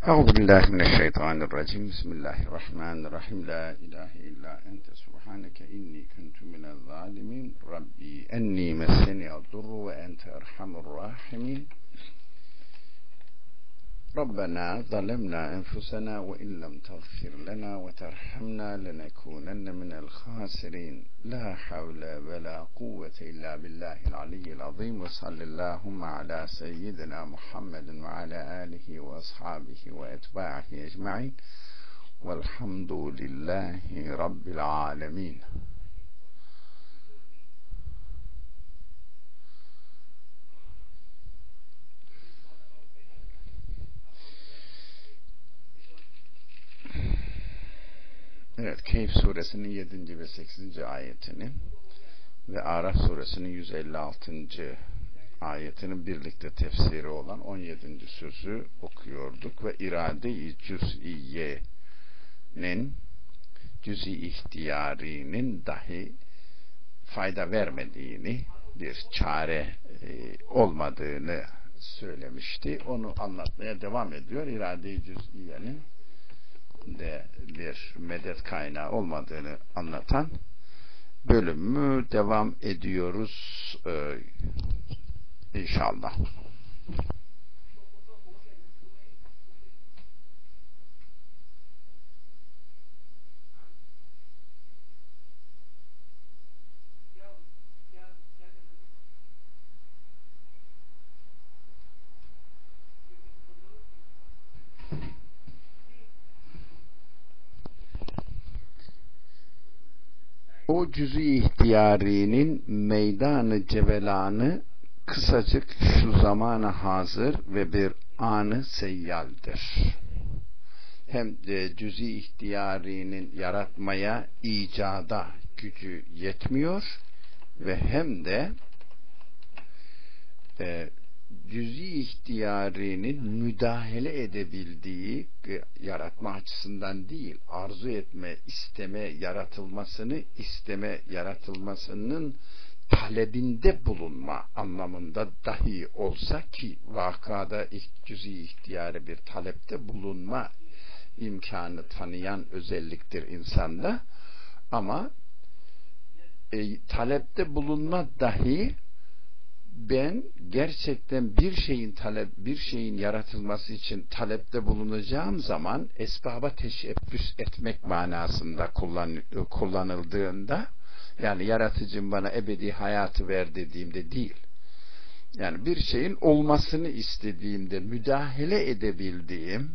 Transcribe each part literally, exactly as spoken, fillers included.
Euzubillahimineşşeytanirracim. Bismillahirrahmanirrahim. La ilahe illa ente subhaneke inni kuntu minel zalimin. Rabbi enni messeni'd-durru ve ente erhamur rahimin. Rabbena zalemna enfusena ve illem tagfir lena ve terhamna lenekunenne minel khasirin. La havle ve la kuvvete illa billahil aliyyil azim ve sallallahu ala seyyidina Muhammedin ve ala alihi ve ashabihi ve etba'ihi ecma'in. Velhamdülillahi rabbil alemin. Evet, Kehf suresinin yedinci ve sekizinci ayetini ve Araf suresinin yüz elli altıncı ayetinin birlikte tefsiri olan on yedinci sözü okuyorduk ve irade-i cüz'iyenin, cüz'i ihtiyarinin dahi fayda vermediğini, bir çare e, olmadığını söylemişti. Onu anlatmaya devam ediyor. İrade-i cüz'iyenin de bir medet kaynağı olmadığını anlatan bölümü devam ediyoruz ee, inşallah. O cüz-i ihtiyarinin meydanı cevelanı kısacık şu zamana hazır ve bir anı seyyaldir. Hem de cüz-i ihtiyarinin yaratmaya, icada gücü yetmiyor ve hem de e, cüz-i ihtiyarinin müdahale edebildiği, yaratma açısından değil, arzu etme, isteme, yaratılmasını isteme, yaratılmasının talebinde bulunma anlamında dahi olsa ki vakada cüz-i ihtiyarı bir talepte bulunma imkanı tanıyan özelliktir insanda, ama e, talepte bulunma dahi ben gerçekten bir şeyin talep, bir şeyin yaratılması için talepte bulunacağım zaman esbaba teşebbüs etmek manasında kullan, kullanıldığında, yani yaratıcım bana ebedi hayatı ver dediğimde değil, yani bir şeyin olmasını istediğimde müdahale edebildiğim,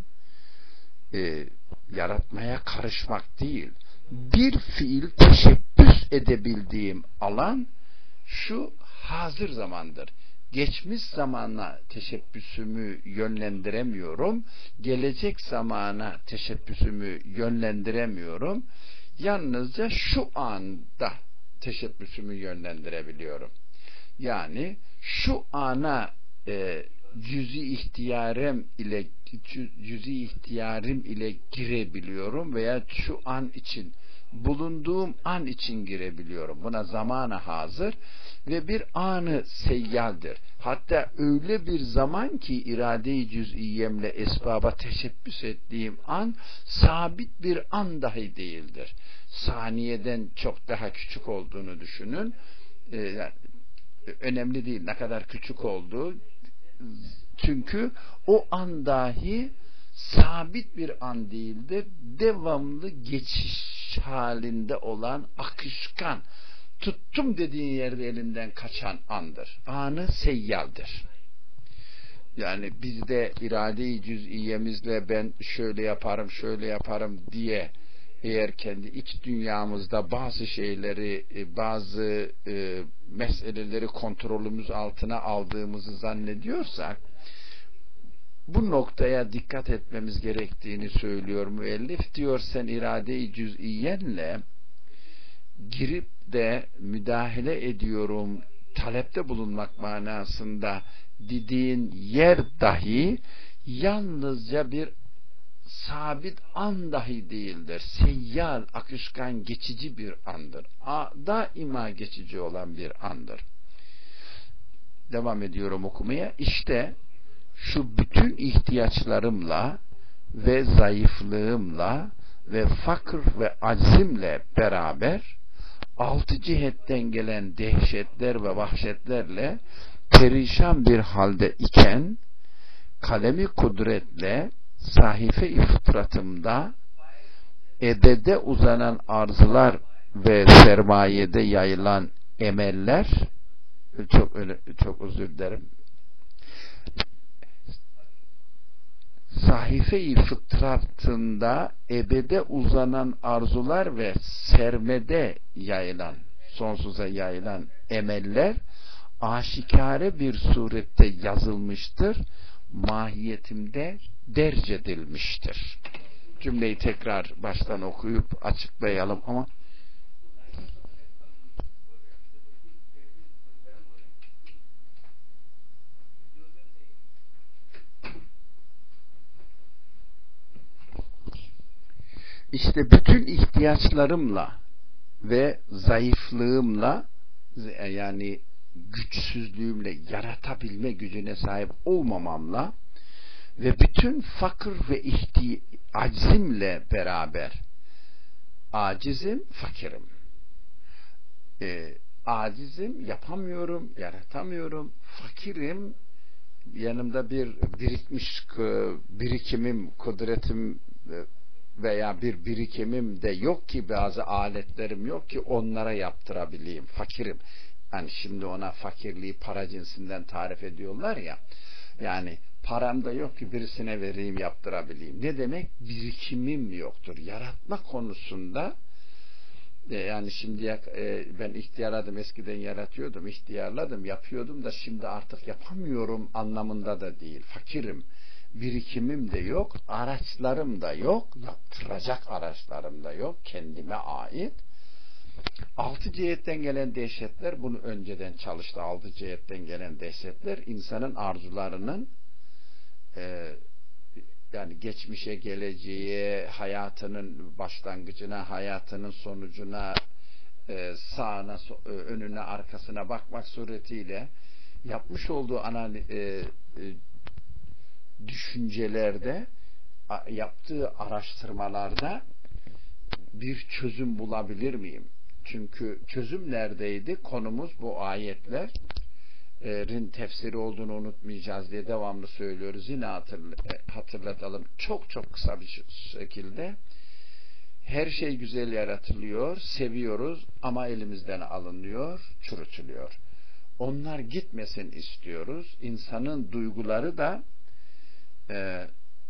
e, yaratmaya karışmak değil, bir fiil teşebbüs edebildiğim alan şu hazır zamandır. Geçmiş zamana teşebbüsümü yönlendiremiyorum. Gelecek zamana teşebbüsümü yönlendiremiyorum. Yalnızca şu anda teşebbüsümü yönlendirebiliyorum. Yani şu ana e, cüz-i ihtiyarım ile cüz-i ihtiyarım ile girebiliyorum veya şu an için, bulunduğum an için girebiliyorum. Buna zamana hazır ve bir anı seyyaldir. Hatta öyle bir zaman ki irade-i cüz'iyemle esbaba teşebbüs ettiğim an sabit bir an dahi değildir. Saniyeden çok daha küçük olduğunu düşünün. Ee, yani, önemli değil ne kadar küçük olduğu. Çünkü o an dahi sabit bir an değildir. Devamlı geçiş halinde olan, akışkan, tuttum dediğin yerde elinden kaçan andır. Anı seyyaldir. Yani bizde irade-i cüz'iyemizle ben şöyle yaparım, şöyle yaparım diye eğer kendi iç dünyamızda bazı şeyleri, bazı e, meseleleri kontrolümüz altına aldığımızı zannediyorsak, bu noktaya dikkat etmemiz gerektiğini söylüyor müellif. Diyor, sen irade-i cüz'iyenle girip de müdahale ediyorum, talepte bulunmak manasında dediğin yer dahi yalnızca bir sabit an dahi değildir. Seyyal, akışkan, geçici bir andır. Daima geçici olan bir andır. Devam ediyorum okumaya. İşte şu bütün ihtiyaçlarımla ve zayıflığımla ve fakr ve aczimle beraber altı cihetten gelen dehşetler ve vahşetlerle perişan bir halde iken kalemi kudretle sahife-i fıtratımda ebede uzanan arzular ve sermayede yayılan emeller, çok çok özür dilerim, sahife-i fıtratında ebede uzanan arzular ve sermede yayılan, sonsuza yayılan emeller aşikare bir surette yazılmıştır, mahiyetimde derc edilmiştir. Cümleyi tekrar baştan okuyup açıklayalım ama İşte bütün ihtiyaçlarımla ve zayıflığımla, yani güçsüzlüğümle, yaratabilme gücüne sahip olmamamla ve bütün fakir ve ihti aczimle beraber, acizim, fakirim, e, acizim, yapamıyorum, yaratamıyorum, fakirim, yanımda bir birikmiş birikimim, kudretim veya bir birikimim de yok ki, bazı aletlerim yok ki onlara yaptırabileyim, fakirim. Yani şimdi ona fakirliği para cinsinden tarif ediyorlar ya, yani param da yok ki birisine vereyim, yaptırabileyim. Ne demek? Birikimim yoktur. Yaratma konusunda e, yani şimdiye e, ben ihtiyarladım, eskiden yaratıyordum, ihtiyarladım, yapıyordum da şimdi artık yapamıyorum anlamında da değil. Fakirim. Birikimim de yok, araçlarım da yok, yaptıracak araçlarım da yok, kendime ait. Altı cihetten gelen dehşetler, bunu önceden çalıştı. Altı cihetten gelen dehşetler insanın arzularının e, yani geçmişe, geleceğe, hayatının başlangıcına, hayatının sonucuna, e, sağına, önüne, arkasına bakmak suretiyle yapmış olduğu analiz, e, e, düşüncelerde, yaptığı araştırmalarda bir çözüm bulabilir miyim? Çünkü çözüm neredeydi? Konumuz bu ayetlerin tefsiri olduğunu unutmayacağız diye devamlı söylüyoruz. Yine hatırlatalım. Çok çok kısa bir şekilde. Her şey güzel yaratılıyor, seviyoruz ama elimizden alınıyor, çürütülüyor. Onlar gitmesin istiyoruz. İnsanın duyguları da e,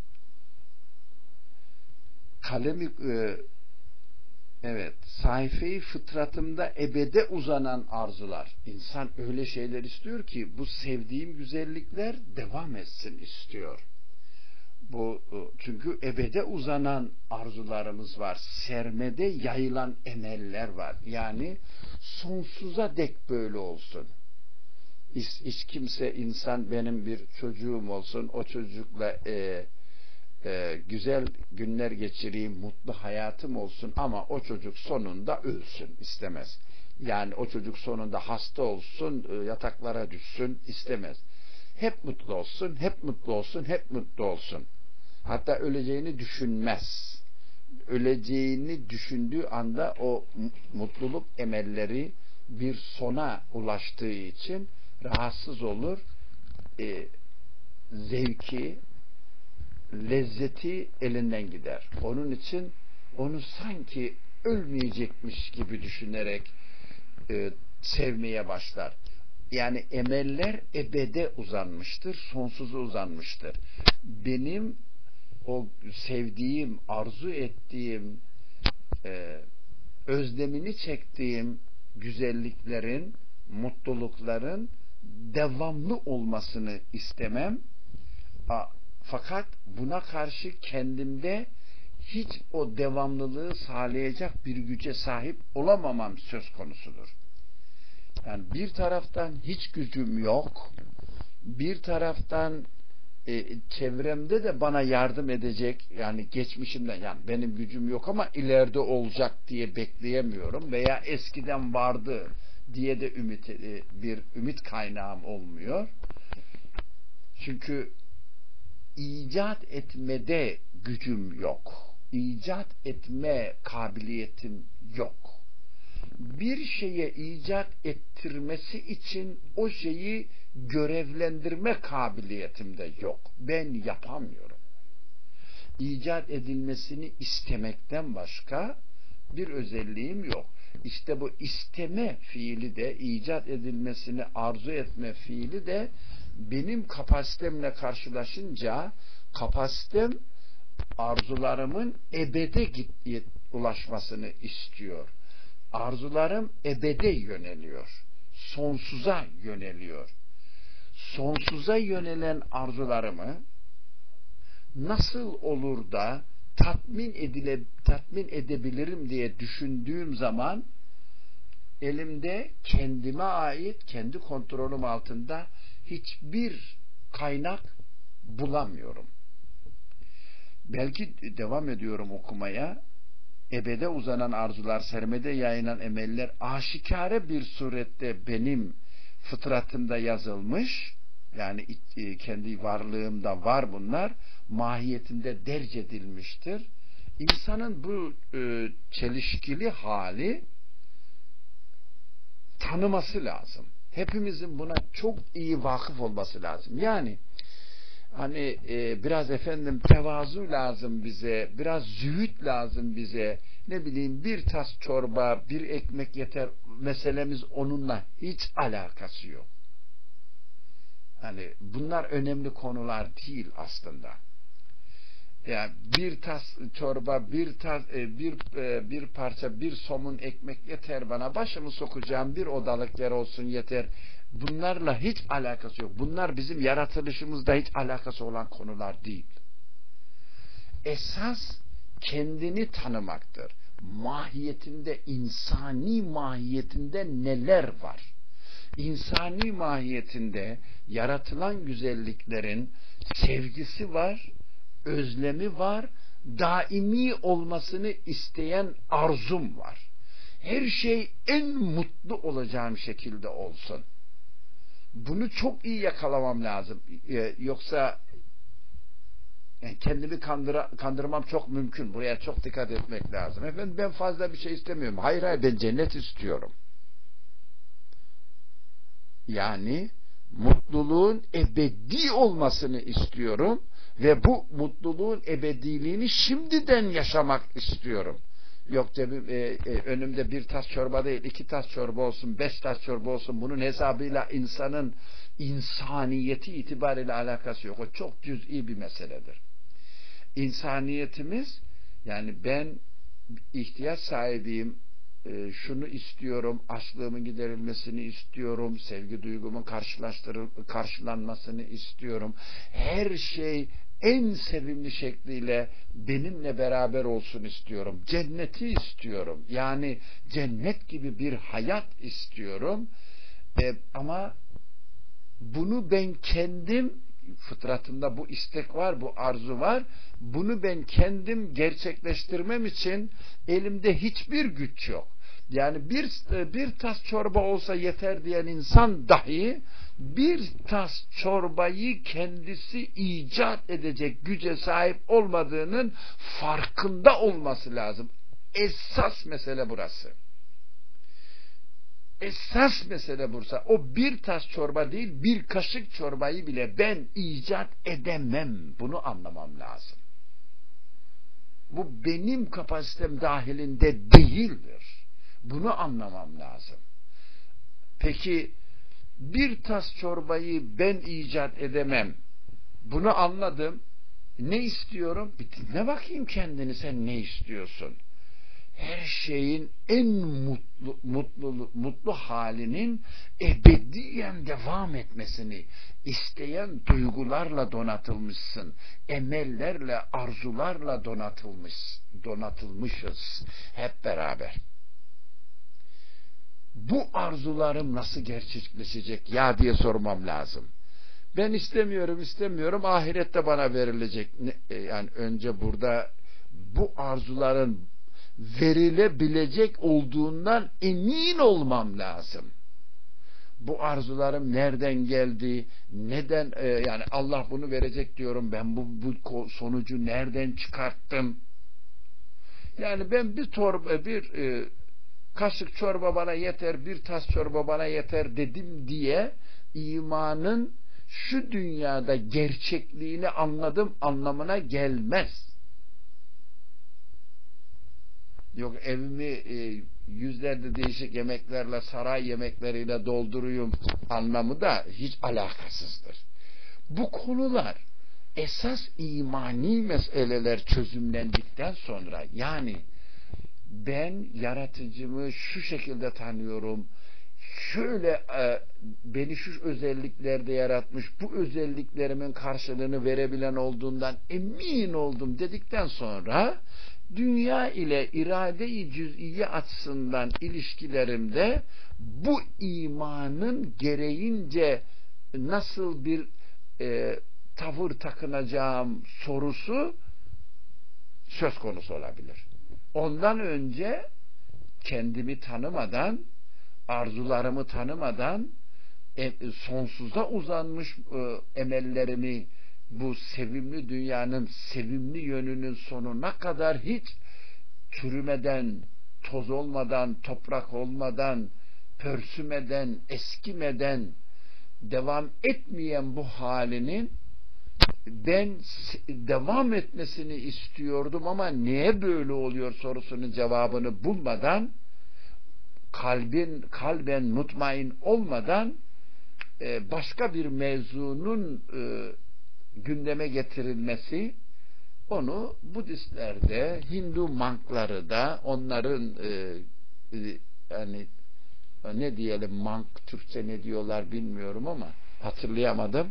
kalemi e, evet, sayfayı fıtratımda ebede uzanan arzular. İnsan öyle şeyler istiyor ki bu sevdiğim güzellikler devam etsin istiyor. Bu çünkü ebede uzanan arzularımız var. Sermede yayılan emeller var. Yani sonsuza dek böyle olsun. Hiç, hiç kimse, insan benim bir çocuğum olsun, o çocukla e, e, güzel günler geçireyim, mutlu hayatım olsun ama o çocuk sonunda ölsün istemez. Yani o çocuk sonunda hasta olsun, e, yataklara düşsün istemez. Hep mutlu olsun, hep mutlu olsun, hep mutlu olsun. Hatta öleceğini düşünmez. Öleceğini düşündüğü anda o mutluluk emelleri bir sona ulaştığı için rahatsız olur. E, zevki, lezzeti elinden gider. Onun için onu sanki ölmeyecekmiş gibi düşünerek e, sevmeye başlar. Yani emeller ebede uzanmıştır, sonsuza uzanmıştır. Benim o sevdiğim, arzu ettiğim, e, özlemini çektiğim güzelliklerin, mutlulukların devamlı olmasını istemem. A, fakat buna karşı kendimde hiç o devamlılığı sağlayacak bir güce sahip olamamam söz konusudur. Yani bir taraftan hiç gücüm yok, bir taraftan e, çevremde de bana yardım edecek, yani geçmişimden, yani benim gücüm yok ama ileride olacak diye bekleyemiyorum veya eskiden vardı diye de ümit, e, bir ümit kaynağım olmuyor. Çünkü icat etmede gücüm yok. İcat etme kabiliyetim yok. Bir şeye icat ettirmesi için o şeyi görevlendirme kabiliyetim de yok. Ben yapamıyorum. İcat edilmesini istemekten başka bir özelliğim yok. İşte bu isteme fiili de, icat edilmesini arzu etme fiili de benim kapasitemle karşılaşınca kapasitem arzularımın ebede ulaşmasını istiyor. Arzularım ebede yöneliyor. Sonsuza yöneliyor. Sonsuza yönelen arzularımı nasıl olur da tatmin edile, tatmin edebilirim diye düşündüğüm zaman elimde kendime ait, kendi kontrolüm altında hiçbir kaynak bulamıyorum. Belki devam ediyorum okumaya. Ebede uzanan arzular, sermede yayılan emeller aşikare bir surette benim fıtratımda yazılmış. Yani kendi varlığımda var bunlar. Mahiyetinde derc edilmiştir. İnsanın bu e, çelişkili hali tanıması lazım. Hepimizin buna çok iyi vakıf olması lazım. Yani hani e, biraz efendim tevazu lazım bize, biraz zühd lazım bize. Ne bileyim bir tas çorba, bir ekmek yeter. Meselemiz onunla hiç alakası yok. Hani bunlar önemli konular değil aslında. Yani bir tas çorba, bir tas, bir bir parça, bir somun ekmek yeter bana. Başımı sokacağım bir odalık yer olsun yeter. Bunlarla hiç alakası yok. Bunlar bizim yaratılışımızda hiç alakası olan konular değil. Esas kendini tanımaktır. Mahiyetinde, insani mahiyetinde neler var? İnsani mahiyetinde yaratılan güzelliklerin sevgisi var, özlemi var, daimi olmasını isteyen arzum var. Her şey en mutlu olacağım şekilde olsun. Bunu çok iyi yakalamam lazım. Ee, yoksa yani kendimi kandıra, kandırmam çok mümkün. Buraya çok dikkat etmek lazım. Efendim ben fazla bir şey istemiyorum. Hayır hayır ben cennet istiyorum. Yani mutluluğun ebedi olmasını istiyorum ve bu mutluluğun ebediliğini şimdiden yaşamak istiyorum. Yok cebim, e, e, önümde bir tas çorba değil, iki tas çorba olsun, beş tas çorba olsun. Bunun hesabıyla insanın insaniyeti itibariyle alakası yok. O çok cüz'i bir meseledir. İnsaniyetimiz, yani ben ihtiyaç sahibiyim, e, şunu istiyorum, açlığımın giderilmesini istiyorum, sevgi duygumun karşılanmasını istiyorum. Her şey en sevimli şekliyle benimle beraber olsun istiyorum. Cenneti istiyorum. Yani cennet gibi bir hayat istiyorum. E, ama bunu ben kendim, fıtratımda bu istek var, bu arzu var. Bunu ben kendim gerçekleştirmem için elimde hiçbir güç yok. Yani bir, bir tas çorba olsa yeter diyen insan dahi bir tas çorbayı kendisi icat edecek güce sahip olmadığının farkında olması lazım. Esas mesele burası. Esas mesele burası. O bir tas çorba değil, bir kaşık çorbayı bile ben icat edemem. Bunu anlamam lazım. Bu benim kapasitem dahilinde değildir. Bunu anlamam lazım. Peki bir tas çorbayı ben icat edemem. Bunu anladım. Ne istiyorum? Bir dinle bakayım kendini, sen ne istiyorsun? Her şeyin en mutlu, mutlu, mutlu halinin ebediyen devam etmesini isteyen duygularla donatılmışsın. Emellerle, arzularla donatılmış, donatılmışız hep beraber. Bu arzularım nasıl gerçekleşecek ya diye sormam lazım. Ben istemiyorum, istemiyorum. Ahirette bana verilecek. Yani önce burada bu arzuların verilebilecek olduğundan emin olmam lazım. Bu arzularım nereden geldi? Neden e, yani Allah bunu verecek diyorum. Ben bu, bu sonucu nereden çıkarttım? Yani ben bir torba bir e, kaşık çorba bana yeter, bir tas çorba bana yeter dedim diye imanın şu dünyada gerçekliğini anladım anlamına gelmez. Yok evimi e, yüzlerde değişik yemeklerle, saray yemekleriyle dolduruyum anlamı da hiç alakasızdır. Bu konular esas imani meseleler çözümlendikten sonra, yani ben yaratıcımı şu şekilde tanıyorum, şöyle e, beni şu özelliklerde yaratmış, bu özelliklerimin karşılığını verebilen olduğundan emin oldum dedikten sonra dünya ile irade-i cüz'iye açısından ilişkilerimde bu imanın gereğince nasıl bir e, tavır takınacağım sorusu söz konusu olabilir. Ondan önce kendimi tanımadan, arzularımı tanımadan, e, sonsuza uzanmış e, emellerimi, bu sevimli dünyanın sevimli yönünün sonuna kadar hiç çürümeden, toz olmadan, toprak olmadan, pörsümeden, eskimeden devam etmeyen bu halinin ben devam etmesini istiyordum ama niye böyle oluyor sorusunun cevabını bulmadan, kalbin kalben mutmain olmadan başka bir mevzunun gündeme getirilmesi, onu Budistlerde, Hindu mankları da onların e, e, yani ne diyelim, mank Türkçe ne diyorlar bilmiyorum ama hatırlayamadım.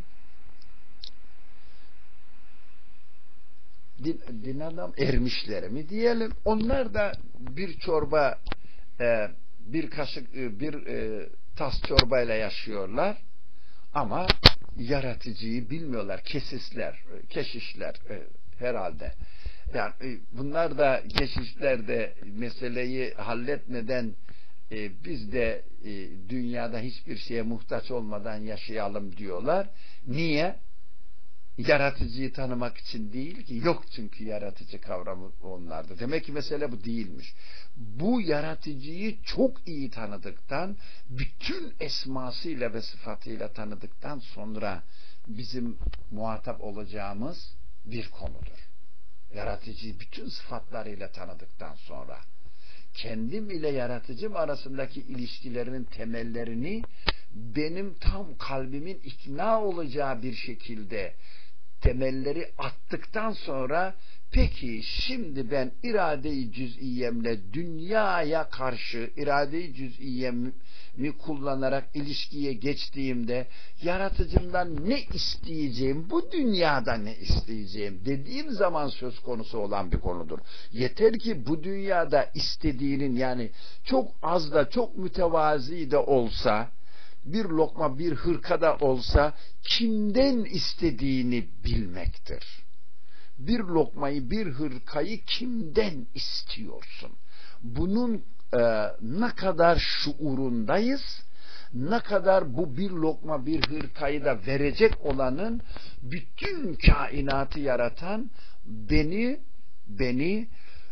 Din, din adam ermişleri mi diyelim, onlar da bir çorba e, bir kaşık e, bir e, tas çorbayla yaşıyorlar ama yaratıcıyı bilmiyorlar. Kesisler, keşişler e, herhalde. Yani e, bunlar da keşişler de meseleyi halletmeden e, biz de e, dünyada hiçbir şeye muhtaç olmadan yaşayalım diyorlar. Niye? Yaratıcıyı tanımak için değil ki. Yok çünkü yaratıcı kavramı onlarda. Demek ki mesele bu değilmiş. Bu yaratıcıyı çok iyi tanıdıktan, bütün esmasıyla ve sıfatıyla tanıdıktan sonra bizim muhatap olacağımız bir konudur. Yaratıcıyı bütün sıfatlarıyla tanıdıktan sonra kendim ile yaratıcım arasındaki ilişkilerinin temellerini benim tam kalbimin ikna olacağı bir şekilde temelleri attıktan sonra, peki şimdi ben irade-i cüz'iyemle dünyaya karşı irade-i cüz'iyemi kullanarak ilişkiye geçtiğimde yaratıcımdan ne isteyeceğim, bu dünyada ne isteyeceğim dediğim zaman söz konusu olan bir konudur. Yeter ki bu dünyada istediğinin, yani çok az da çok mütevazi de olsa, bir lokma bir hırkada olsa kimden istediğini bilmektir. Bir lokmayı, bir hırkayı kimden istiyorsun? Bunun e, ne kadar şuurundayız, ne kadar bu bir lokma bir hırkayı da verecek olanın, bütün kainatı yaratan, beni beni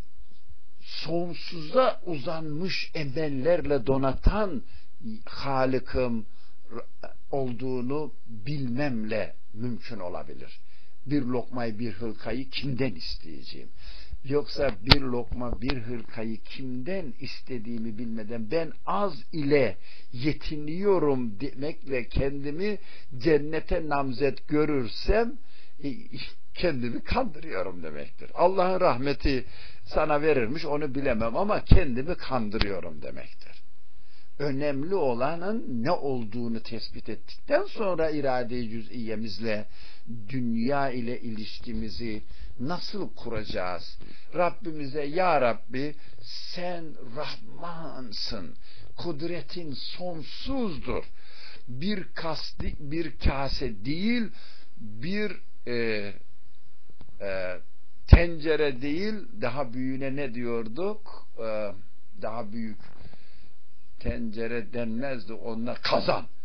sonsuza uzanmış emellerle donatan Halık'ım olduğunu bilmemle mümkün olabilir. Bir lokmayı, bir hırkayı kimden isteyeceğim? Yoksa bir lokma, bir hırkayı kimden istediğimi bilmeden ben az ile yetiniyorum demekle kendimi cennete namzet görürsem kendimi kandırıyorum demektir. Allah'ın rahmeti sana verirmiş, onu bilemem ama kendimi kandırıyorum demektir. Önemli olanın ne olduğunu tespit ettikten sonra irade-i cüz'iyemizle dünya ile ilişkimizi nasıl kuracağız? Rabbimize, ya Rabbi sen Rahmansın, kudretin sonsuzdur. Bir kasti, bir kase değil, bir e, e, tencere değil, daha büyüğüne ne diyorduk? E, daha büyük tencere denmezdi, onunla kazan.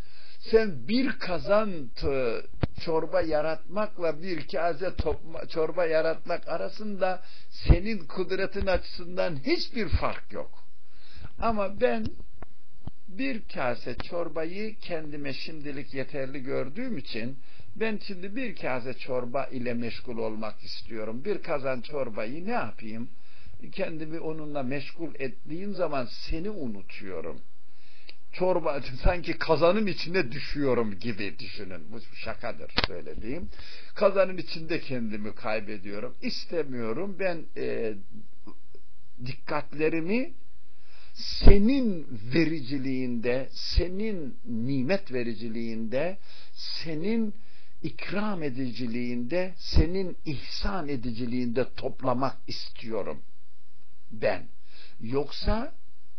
Sen bir kazan çorba yaratmakla bir kase çorba yaratmak arasında senin kudretin açısından hiçbir fark yok. Ama ben bir kase çorbayı kendime şimdilik yeterli gördüğüm için ben şimdi bir kase çorba ile meşgul olmak istiyorum. Bir kazan çorbayı ne yapayım? Kendimi onunla meşgul ettiğim zaman seni unutuyorum. Çorba sanki kazanın içine düşüyorum gibi düşünün. Bu şakadır söylediğim. Kazanın içinde kendimi kaybediyorum. İstemiyorum. Ben e, dikkatlerimi senin vericiliğinde, senin nimet vericiliğinde, senin ikram ediciliğinde, senin ihsan ediciliğinde toplamak istiyorum ben. Yoksa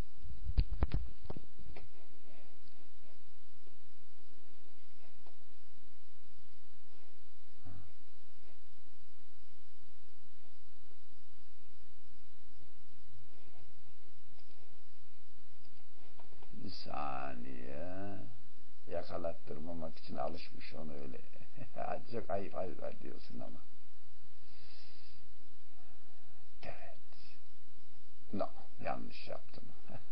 bir saniye yakalattırmamak için alışmış onu öyle. Çok ayıp ayıp diyorsun ama. Evet. No, yanlış yaptım.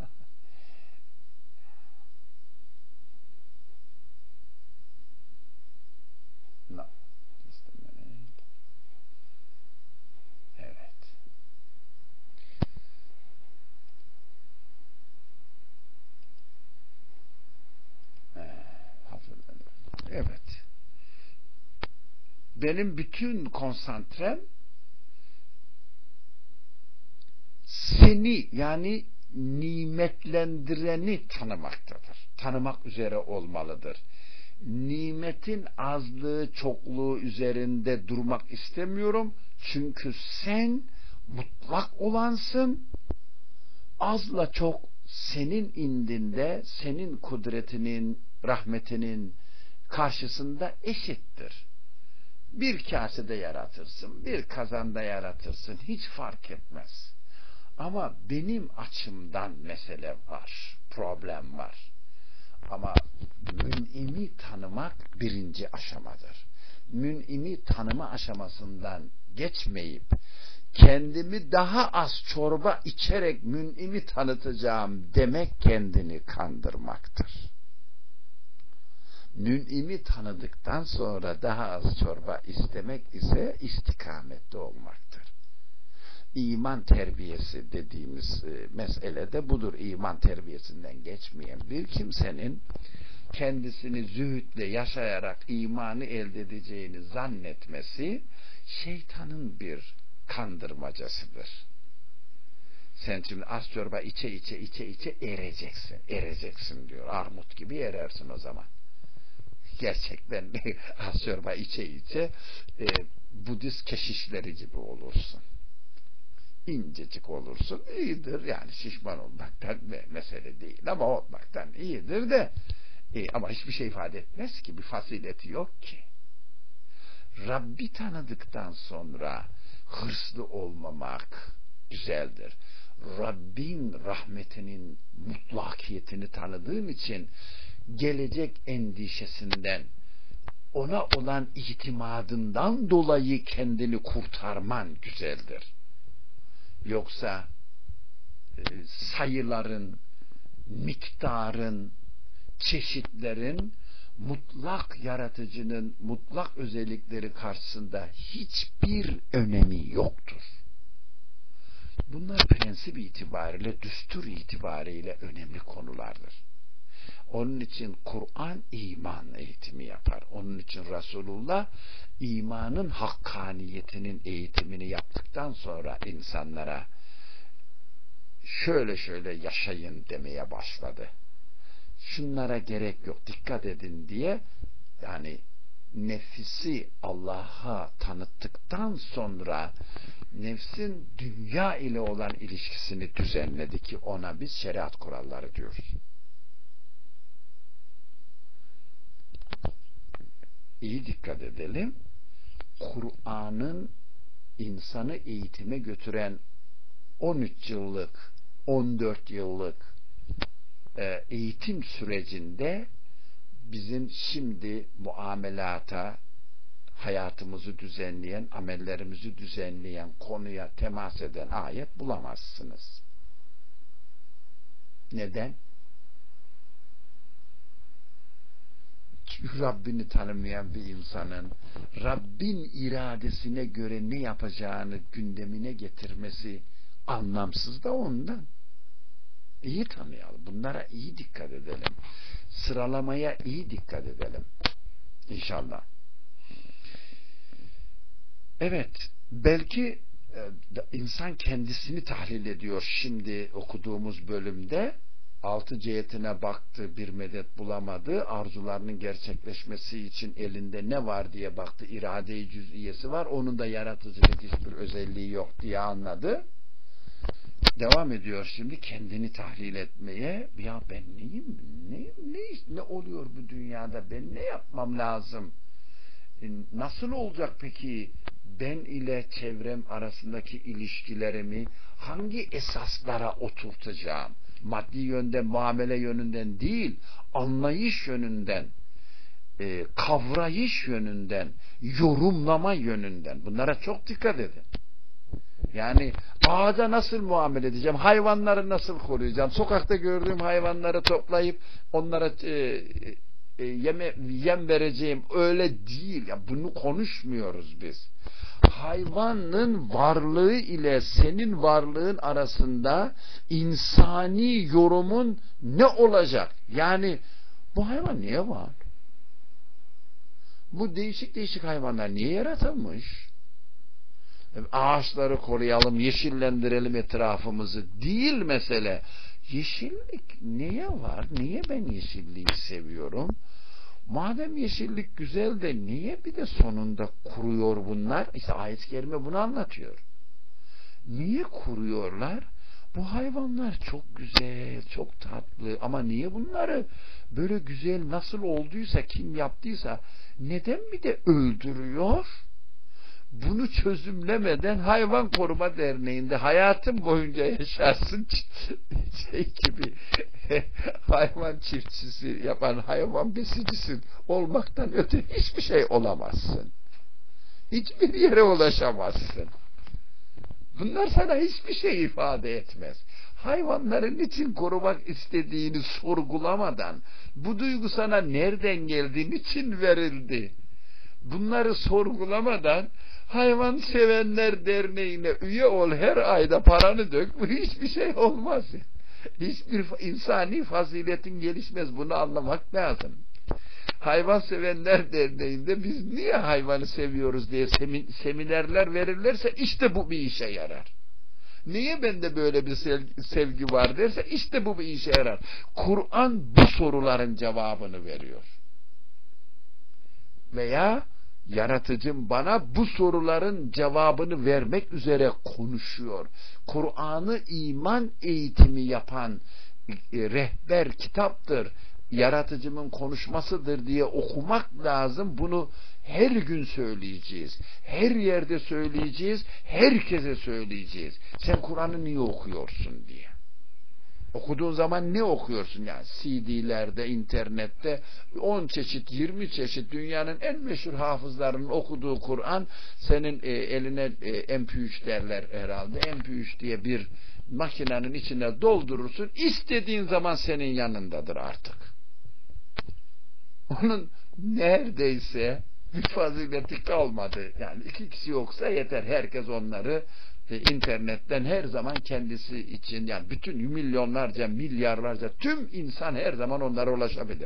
No. Just a minute. Evet. Evet. Benim bütün konsantrem seni yani nimetlendireni tanımaktadır. Tanımak üzere olmalıdır. Nimetin azlığı çokluğu üzerinde durmak istemiyorum. Çünkü sen mutlak olansın. Azla çok senin indinde, senin kudretinin, rahmetinin karşısında eşittir. Bir kasede yaratırsın, bir kazanda yaratırsın, hiç fark etmez. Ama benim açımdan mesele var, problem var. Ama mün'imi tanımak birinci aşamadır. Mün'imi tanıma aşamasından geçmeyip kendimi daha az çorba içerek mün'imi tanıtacağım demek kendini kandırmaktır. Mün'imi tanıdıktan sonra daha az çorba istemek ise istikamette olmaktır. İman terbiyesi dediğimiz mesele de budur. İman terbiyesinden geçmeyen bir kimsenin kendisini zühütle yaşayarak imanı elde edeceğini zannetmesi şeytanın bir kandırmacasıdır. Sen şimdi az çorba içe içe içe içe ereceksin. Ereceksin diyor. Armut gibi erersin o zaman. Gerçekten az çorba içe içe e, Budist keşişleri gibi olursun. İncecik olursun. İyidir. Yani şişman olmaktan mesele değil. Ama olmaktan iyidir de e, ama hiçbir şey ifade etmez ki. Bir fazileti yok ki. Rabbi tanıdıktan sonra hırslı olmamak güzeldir. Rabbin rahmetinin mutlakiyetini tanıdığın için gelecek endişesinden, ona olan itimadından dolayı kendini kurtarman güzeldir. Yoksa e, sayıların, miktarın, çeşitlerin mutlak yaratıcının mutlak özellikleri karşısında hiçbir önemi yoktur. Bunlar prensip itibariyle, düstur itibariyle önemli konulardır. Onun için Kur'an iman eğitimi yapar. Onun için Resulullah imanın hakkaniyetinin eğitimini yaptıktan sonra insanlara şöyle şöyle yaşayın demeye başladı. Şunlara gerek yok, dikkat edin diye, yani nefsi Allah'a tanıttıktan sonra nefsin dünya ile olan ilişkisini düzenledi ki ona biz şeriat kuralları diyoruz. İyi dikkat edelim. Kur'an'ın insanı eğitime götüren on üç yıllık, on dört yıllık eğitim sürecinde bizim şimdi muamelata, hayatımızı düzenleyen, amellerimizi düzenleyen konuya temas eden ayet bulamazsınız. Neden? Çünkü Rabbini tanımayan bir insanın Rabbin iradesine göre ne yapacağını gündemine getirmesi anlamsız da ondan. İyi tanıyalım. Bunlara iyi dikkat edelim. Sıralamaya iyi dikkat edelim. İnşallah. Evet, belki e, insan kendisini tahlil ediyor. Şimdi okuduğumuz bölümde altı cihetine baktı, bir medet bulamadı. Arzularının gerçekleşmesi için elinde ne var diye baktı. İrade-i cüz'iyesi var. Onun da yaratıcılık hiçbir özelliği yok diye anladı. Devam ediyor şimdi kendini tahlil etmeye. Ya ben neyim? Ne, ne, ne oluyor bu dünyada? Ben ne yapmam lazım? Nasıl olacak peki ben ile çevrem arasındaki ilişkilerimi hangi esaslara oturtacağım? Maddi yönden, muamele yönünden değil, anlayış yönünden, e, kavrayış yönünden, yorumlama yönünden. Bunlara çok dikkat edin. Yani ağaca nasıl muamele edeceğim? Hayvanları nasıl koruyacağım? Sokakta gördüğüm hayvanları toplayıp onlara e, e, yeme, yem vereceğim. Öyle değil. Ya bunu konuşmuyoruz biz. Hayvanın varlığı ile senin varlığın arasında insani yorumun ne olacak? Yani bu hayvan niye var? Bu değişik değişik hayvanlar niye yaratılmış? Ağaçları koruyalım, yeşillendirelim etrafımızı değil mesele. Yeşillik neye var? Niye ben yeşilliği seviyorum? Madem yeşillik güzel de niye bir de sonunda kuruyor bunlar? İşte ayet-i kerime bunu anlatıyor. Niye kuruyorlar? Bu hayvanlar çok güzel, çok tatlı ama niye bunları böyle güzel nasıl olduysa, kim yaptıysa neden bir de öldürüyor? Bunu çözümlemeden Hayvan Koruma Derneği'nde hayatın boyunca yaşarsın şey gibi hayvan çiftçisi yapan hayvan besicisin olmaktan öte hiçbir şey olamazsın. Hiçbir yere ulaşamazsın. Bunlar sana hiçbir şey ifade etmez. Hayvanların için korumak istediğini sorgulamadan bu duygu sana nereden geldi, niçin verildi? Bunları sorgulamadan Hayvan Sevenler Derneği'ne üye ol, her ayda paranı dök, bu hiçbir şey olmaz. Hiçbir insani faziletin gelişmez, bunu anlamak lazım. Hayvan Sevenler Derneği'nde biz niye hayvanı seviyoruz diye seminerler verirlerse işte bu bir işe yarar. Niye bende böyle bir sevgi var derse işte bu bir işe yarar. Kur'an bu soruların cevabını veriyor. Veya yaratıcım bana bu soruların cevabını vermek üzere konuşuyor. Kur'an'ı iman eğitimi yapan rehber kitaptır, yaratıcımın konuşmasıdır diye okumak lazım. Bunu her gün söyleyeceğiz. Her yerde söyleyeceğiz. Herkese söyleyeceğiz. Sen Kur'an'ı niye okuyorsun diye. Okuduğun zaman ne okuyorsun? Yani C D'lerde, internette on çeşit, yirmi çeşit dünyanın en meşhur hafızlarının okuduğu Kur'an senin e, eline e, M P üç derler herhalde. M P üç diye bir makinenin içine doldurursun. İstediğin zaman senin yanındadır artık. Onun neredeyse bir fazileti kalmadı. Yani iki kişi yoksa yeter. Herkes onları internetten her zaman kendisi için, yani bütün milyonlarca, milyarlarca tüm insan her zaman onlara ulaşabilir.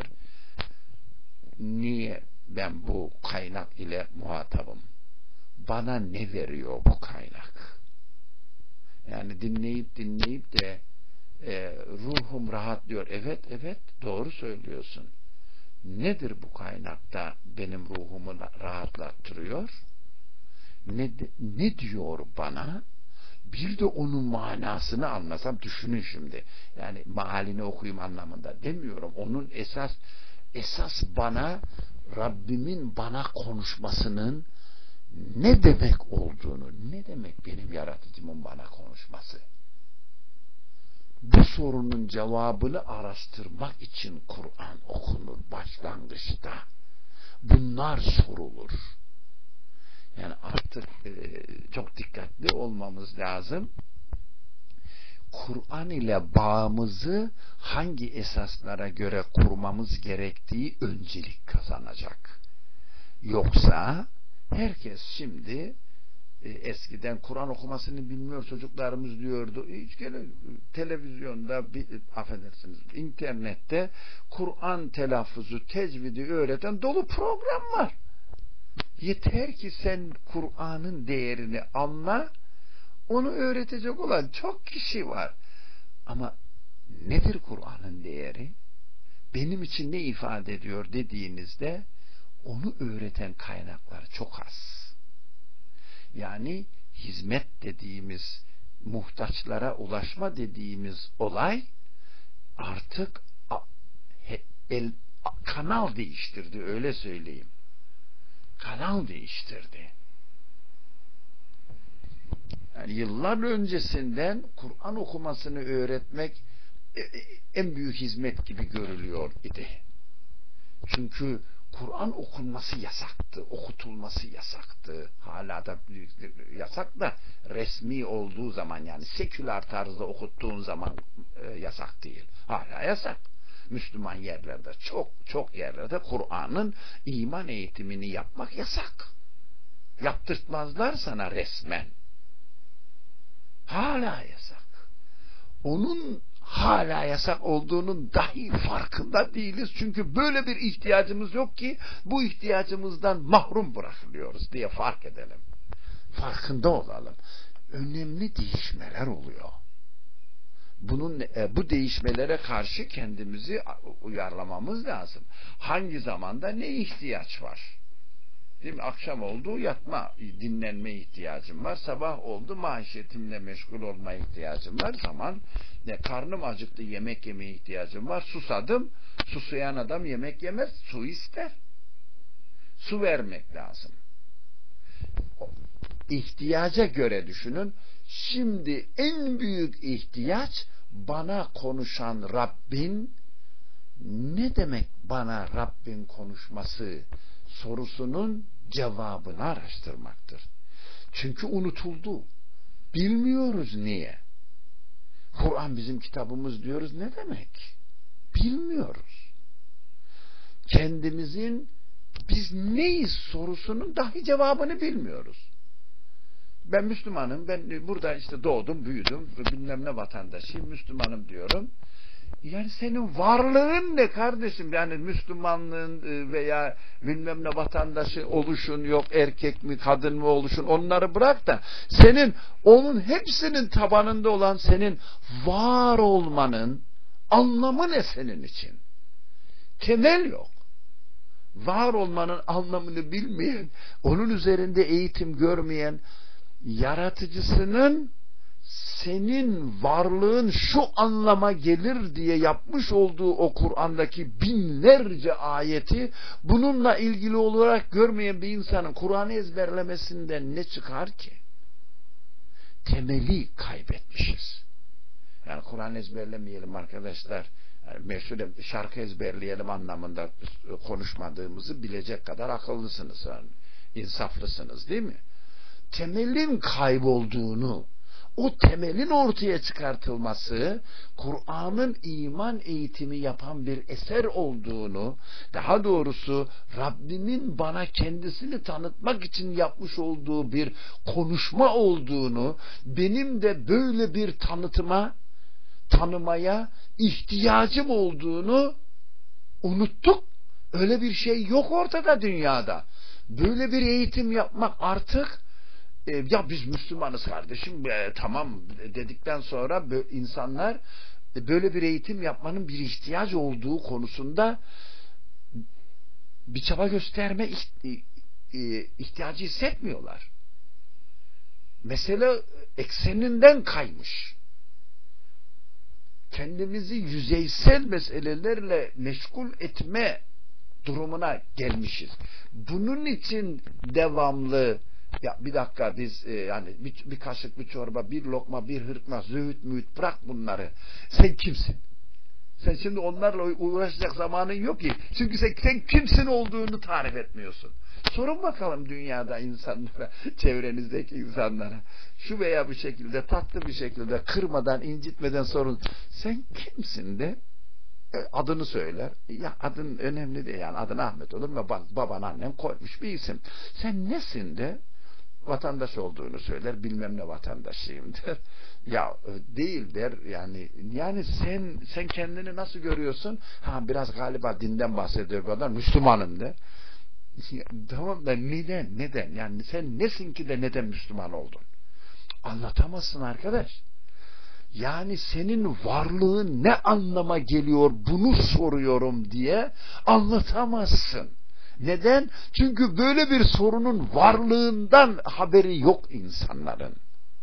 Niye ben bu kaynak ile muhatabım? Bana ne veriyor bu kaynak? Yani dinleyip dinleyip de e, ruhum rahatlıyor. Evet, evet, doğru söylüyorsun. Nedir bu kaynakta benim ruhumu rahatlattırıyor? Ne, ne diyor bana? Bir de onun manasını anlasam, düşünün şimdi. Yani mealini okuyayım anlamında demiyorum. Onun esas esas bana Rabbimin bana konuşmasının ne demek olduğunu, ne demek benim yaratıcımın bana konuşması? Bu sorunun cevabını araştırmak için Kur'an okunur başlangıçta. Bunlar sorulur. Yani artık e, çok dikkatli olmamız lazım. Kur'an ile bağımızı hangi esaslara göre kurmamız gerektiği öncelik kazanacak. Yoksa herkes şimdi e, eskiden Kur'an okumasını bilmiyor çocuklarımız diyordu. Hiç gene televizyonda bir, affedersiniz internette Kur'an telaffuzu, tecvidi öğreten dolu program var. Yeter ki sen Kur'an'ın değerini anla, onu öğretecek olan çok kişi var. Ama nedir Kur'an'ın değeri? Benim için ne ifade ediyor dediğinizde onu öğreten kaynaklar çok az. Yani hizmet dediğimiz, muhtaçlara ulaşma dediğimiz olay artık el, kanal değiştirdi, öyle söyleyeyim. Kanal değiştirdi. Yani yıllar öncesinden Kur'an okumasını öğretmek en büyük hizmet gibi görülüyor idi. Çünkü Kur'an okunması yasaktı, okutulması yasaktı. Hala da yasak da resmi olduğu zaman, yani seküler tarzda okuttuğun zaman e, yasak değil. Hala yasak. Müslüman yerlerde, çok çok yerlerde Kur'an'ın iman eğitimini yapmak yasak. Yaptırtmazlar sana resmen. Hala yasak. Onun hala yasak olduğunun dahi farkında değiliz. Çünkü böyle bir ihtiyacımız yok ki bu ihtiyacımızdan mahrum bırakılıyoruz diye fark edelim. Farkında olalım. Önemli değişmeler oluyor. Bunun bu değişmelere karşı kendimizi uyarlamamız lazım. Hangi zamanda ne ihtiyaç var? Değil mi? Akşam oldu, yatma, dinlenme ihtiyacım var. Sabah oldu, maişetimle meşgul olma ihtiyacım var. Zaman ne, karnım acıktı, yemek yemeye ihtiyacım var. Susadım. Susayan adam yemek yemez, su ister. Su vermek lazım. İhtiyaca göre düşünün. Şimdi en büyük ihtiyaç bana konuşan Rabbin, ne demek bana Rabbin konuşması sorusunun cevabını araştırmaktır. Çünkü unutuldu. Bilmiyoruz niye. Kur'an bizim kitabımız diyoruz, ne demek? Bilmiyoruz. Kendimizin biz neyiz sorusunun dahi cevabını bilmiyoruz. Ben Müslümanım, ben burada işte doğdum, büyüdüm, bilmem ne vatandaşıyım, Müslümanım diyorum. Yani senin varlığın ne kardeşim? Yani Müslümanlığın veya bilmem ne vatandaşı oluşun, yok erkek mi kadın mı oluşun, onları bırak da senin onun hepsinin tabanında olan senin var olmanın anlamı ne senin için? Temel yok. Var olmanın anlamını bilmeyen, onun üzerinde eğitim görmeyen, yaratıcısının senin varlığın şu anlama gelir diye yapmış olduğu o Kur'an'daki binlerce ayeti bununla ilgili olarak görmeyen bir insanın Kur'an'ı ezberlemesinden ne çıkar ki? Temeli kaybetmişiz. Yani Kur'an ezberlemeyelim arkadaşlar. Yani meşhur şarkı ezberleyelim anlamında konuşmadığımızı bilecek kadar akıllısınız. Yani insaflısınız değil mi? Temelin kaybolduğunu, o temelin ortaya çıkartılması, Kur'an'ın iman eğitimi yapan bir eser olduğunu, daha doğrusu Rabbimin bana kendisini tanıtmak için yapmış olduğu bir konuşma olduğunu, benim de böyle bir tanıtıma, tanımaya ihtiyacım olduğunu unuttuk. Öyle bir şey yok ortada dünyada. Böyle bir eğitim yapmak artık ya biz Müslümanız kardeşim e, tamam dedikten sonra insanlar böyle bir eğitim yapmanın bir ihtiyaç olduğu konusunda bir çaba gösterme ihtiyacı hissetmiyorlar. Mesele ekseninden kaymış. Kendimizi yüzeysel meselelerle meşgul etme durumuna gelmişiz. Bunun için devamlı Ya bir dakika biz e, yani bir, bir kaşık bir çorba, bir lokma, bir hırtma, züğüt müğüt bırak bunları. Sen kimsin? Sen şimdi onlarla uğraşacak zamanın yok ki. Çünkü sen, sen kimsin olduğunu tarif etmiyorsun. Sorun bakalım dünyada insanlara, çevrenizdeki insanlara. Şu veya bu şekilde, tatlı bir şekilde, kırmadan, incitmeden sorun. Sen kimsin de adını söyler. Ya adın önemli değil yani. Adın Ahmet olur mu? Baban annem koymuş bir isim. Sen nesin de vatandaş olduğunu söyler, bilmem ne vatandaşıyım der. Ya değil der yani. Yani sen sen kendini nasıl görüyorsun? Ha biraz galiba dinden bahsediyor bu adam. Müslümanım der. Tamam da neden? Neden? Yani sen nesin ki de neden Müslüman oldun? Anlatamazsın arkadaş. Yani senin varlığın ne anlama geliyor bunu soruyorum diye anlatamazsın. Neden? Çünkü böyle bir sorunun varlığından haberi yok insanların.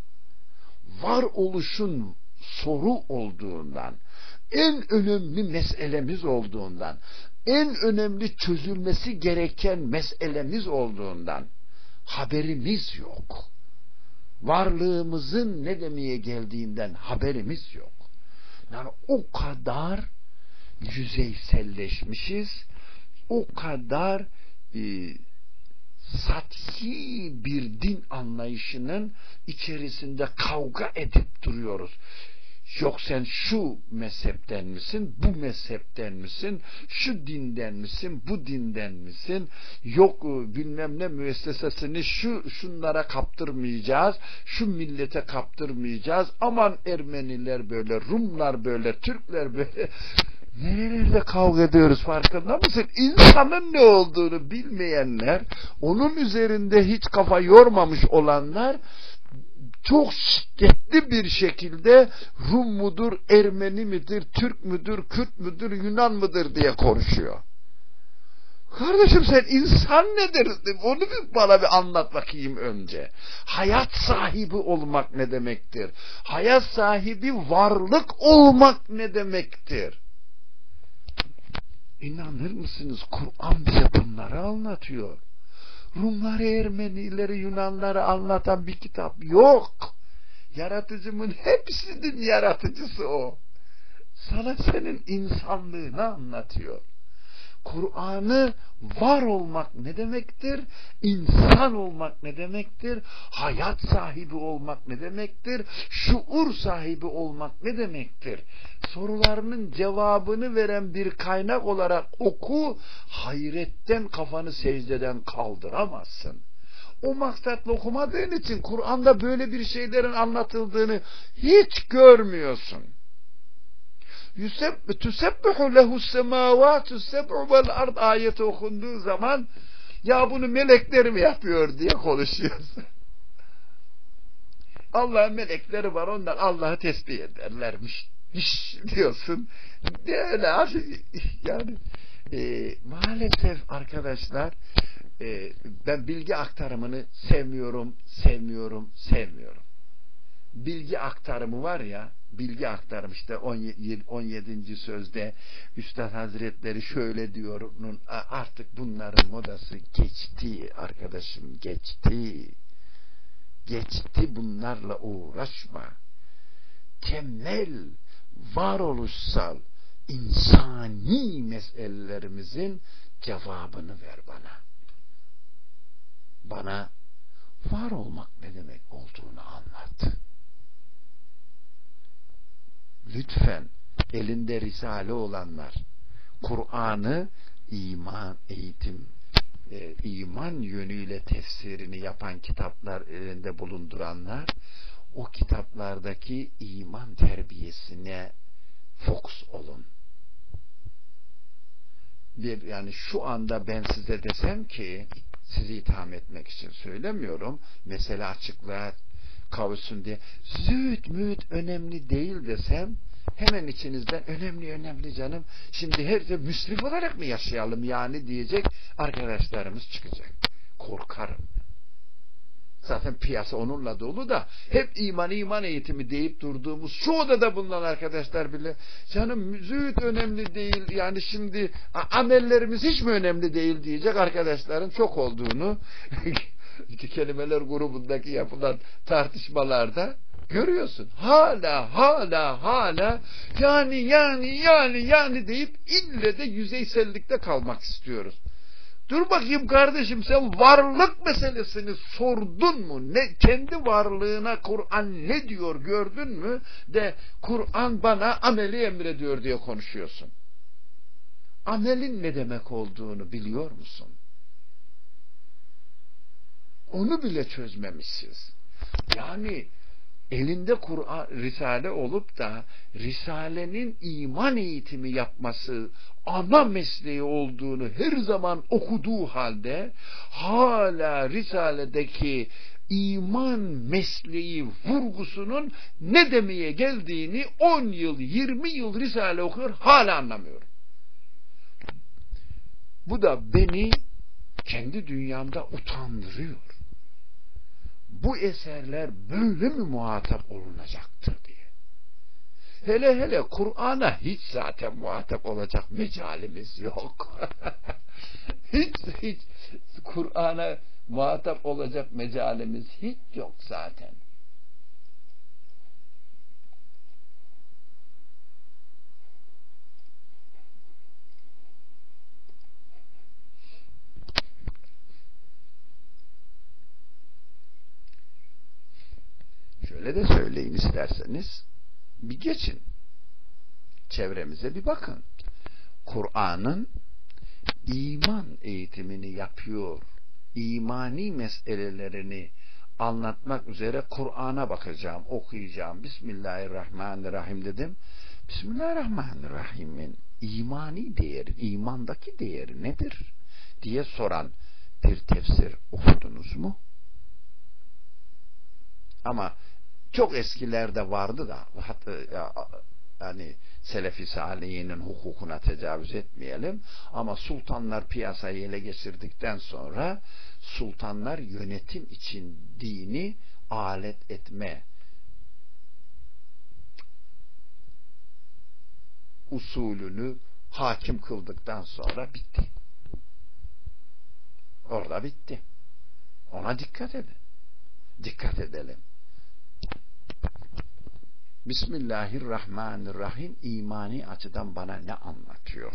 Varoluşun soru olduğundan, en önemli meselemiz olduğundan, en önemli çözülmesi gereken meselemiz olduğundan haberimiz yok. Varlığımızın ne demeye geldiğinden haberimiz yok. Yani o kadar yüzeyselleşmişiz, o kadar e, sathi bir din anlayışının içerisinde kavga edip duruyoruz. Yok sen şu mezhepten misin, bu mezhepten misin, şu dinden misin, bu dinden misin, yok bilmem ne müessesesini şu şunlara kaptırmayacağız, şu millete kaptırmayacağız, aman Ermeniler böyle, Rumlar böyle, Türkler böyle. Nerelerde kavga ediyoruz farkında mısın? İnsanın ne olduğunu bilmeyenler, onun üzerinde hiç kafa yormamış olanlar çok şiddetli bir şekilde Rum mudur, Ermeni midir, Türk müdür, Kürt müdür, Yunan mıdır diye konuşuyor. Kardeşim sen insan nedir? Onu bir bana bir anlat bakayım önce. Hayat sahibi olmak ne demektir? Hayat sahibi varlık olmak ne demektir? İnanır mısınız? Kur'an bize bunları anlatıyor. Rumları, Ermenileri, Yunanları anlatan bir kitap yok. Yaratıcımın hepsinin yaratıcısı o. Sana senin insanlığını anlatıyor. Kur'an'ı var olmak ne demektir? İnsan olmak ne demektir? Hayat sahibi olmak ne demektir? Şuur sahibi olmak ne demektir? Sorularının cevabını veren bir kaynak olarak oku, hayretten kafanı secdeden kaldıramazsın. O maksatla okumadığın için Kur'an'da böyle bir şeylerin anlatıldığını hiç görmüyorsun. Tüsebbihu lehus semavatu seb'u vel ard ayeti okunduğu zaman ya bunu melekler mi yapıyor diye konuşuyorsun. Allah'ın melekleri var, onlar Allah'ı tesbih ederlermiş diyorsun. Öyle abi yani e, maalesef arkadaşlar e, ben bilgi aktarımını sevmiyorum, sevmiyorum, sevmiyorum. Bilgi aktarımı var ya, bilgi aktarım işte on yedinci sözde Üstad Hazretleri şöyle diyor, artık bunların modası geçti arkadaşım, geçti. Geçti, bunlarla uğraşma. Temel varoluşsal insani meselelerimizin cevabını ver bana. Bana var olmak ne demek olduğunu anlat. Lütfen elinde risale olanlar, Kur'an'ı iman, eğitim, e, iman yönüyle tefsirini yapan kitaplar elinde bulunduranlar, o kitaplardaki iman terbiyesine fokus olun. Bir, yani şu anda ben size desem ki, sizi itham etmek için söylemiyorum, mesela açıklığa kavuşsun diye, züğüt müğüt önemli değil desem, hemen içinizden önemli önemli canım, şimdi her şey Müslüm olarak mı yaşayalım yani diyecek arkadaşlarımız çıkacak. Korkarım. Zaten piyasa onunla dolu da hep iman iman eğitimi deyip durduğumuz şu odada bulunan arkadaşlar bile canım züğüt önemli değil yani şimdi amellerimiz hiç mi önemli değil diyecek arkadaşların çok olduğunu İki kelimeler grubundaki yapılan tartışmalarda görüyorsun. Hala hala hala yani yani yani yani deyip ille de yüzeysellikte kalmak istiyoruz. Dur bakayım kardeşim, sen varlık meselesini sordun mu? Ne, kendi varlığına Kur'an ne diyor gördün mü? De Kur'an bana ameli emrediyor diye konuşuyorsun. Amelin ne demek olduğunu biliyor musun? Onu bile çözmemişiz. Yani elinde Kur'an, Risale olup da Risale'nin iman eğitimi yapması ana mesleği olduğunu her zaman okuduğu halde hala Risale'deki iman mesleği vurgusunun ne demeye geldiğini on yıl, yirmi yıl Risale okuyor, hala anlamıyorum. Bu da beni kendi dünyamda utandırıyor. Bu eserler böyle mi muhatap olunacaktır diye. Hele hele Kur'an'a hiç zaten muhatap olacak mecalimiz yok. hiç hiç Kur'an'a muhatap olacak mecalimiz hiç yok zaten. Şöyle de söyleyin isterseniz, bir geçin. Çevremize bir bakın. Kur'an'ın iman eğitimini yapıyor. İmani meselelerini anlatmak üzere Kur'an'a bakacağım, okuyacağım. Bismillahirrahmanirrahim dedim. Bismillahirrahmanirrahim'in imani değeri, imandaki değeri nedir diye soran bir tefsir okudunuz mu? Ama çok eskilerde vardı da, yani Selefi Salihinin hukukuna tecavüz etmeyelim, ama sultanlar piyasayı ele geçirdikten sonra sultanlar yönetim için dini alet etme usulünü hakim kıldıktan sonra bitti. Orada bitti. Ona dikkat edin. Dikkat edelim. Bismillahirrahmanirrahim imani açıdan bana ne anlatıyor?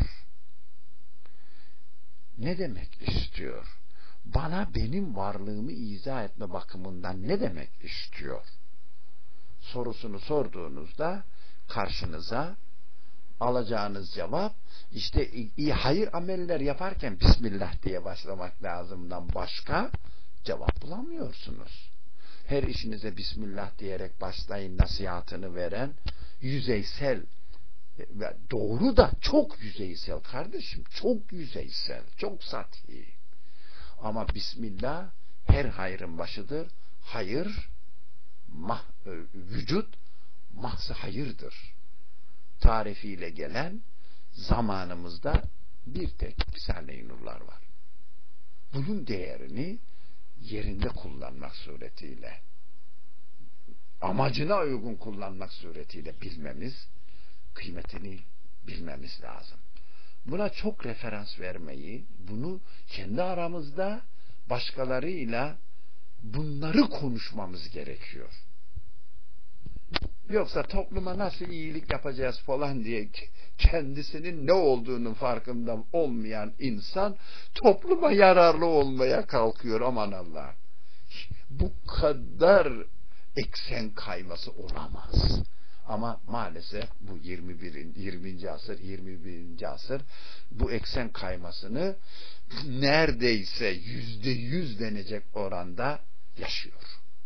Ne demek istiyor? Bana benim varlığımı izah etme bakımından ne demek istiyor? Sorusunu sorduğunuzda karşınıza alacağınız cevap, işte iyi hayır ameller yaparken Bismillah diye başlamak lazımdan başka cevap bulamıyorsunuz. Her işinize Bismillah diyerek başlayın nasihatını veren yüzeysel, doğru da çok yüzeysel kardeşim, çok yüzeysel, çok sathi. Ama Bismillah her hayrın başıdır. Hayır mah, vücut mahzı hayırdır tarifiyle gelen zamanımızda bir tek Risale-i Nurlar var. Bunun değerini yerinde kullanmak suretiyle, amacına uygun kullanmak suretiyle bilmemiz, kıymetini bilmemiz lazım. Buna çok referans vermeyi, bunu kendi aramızda başkalarıyla bunları konuşmamız gerekiyor. Yoksa topluma nasıl iyilik yapacağız falan diye kendisinin ne olduğunun farkında olmayan insan topluma yararlı olmaya kalkıyor, aman Allah. Bu kadar eksen kayması olamaz. Ama maalesef bu yirmi birinci yirminci asır, yirmi birinci asır bu eksen kaymasını neredeyse yüzde yüz denecek oranda yaşıyor.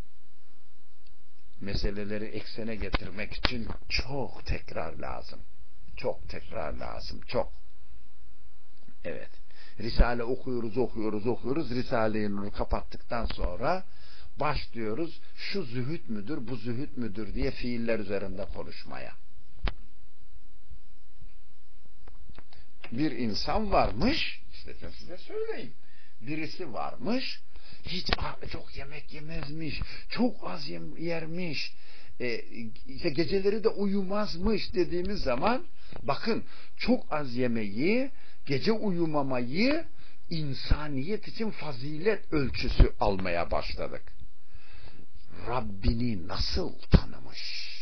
Meseleleri eksene getirmek için çok tekrar lazım. Çok tekrar lazım. Çok. Evet. Risale okuyoruz, okuyoruz, okuyoruz. Risale-i Nur'u kapattıktan sonra başlıyoruz. Şu zühd müdür, bu zühd müdür diye fiiller üzerinde konuşmaya. Bir insan varmış, işte ben size söyleyeyim. Birisi varmış, hiç çok yemek yemezmiş, çok az yermiş, e, işte geceleri de uyumazmış dediğimiz zaman, bakın, çok az yemeği, gece uyumamayı insaniyet için fazilet ölçüsü almaya başladık. Rabbini nasıl tanımış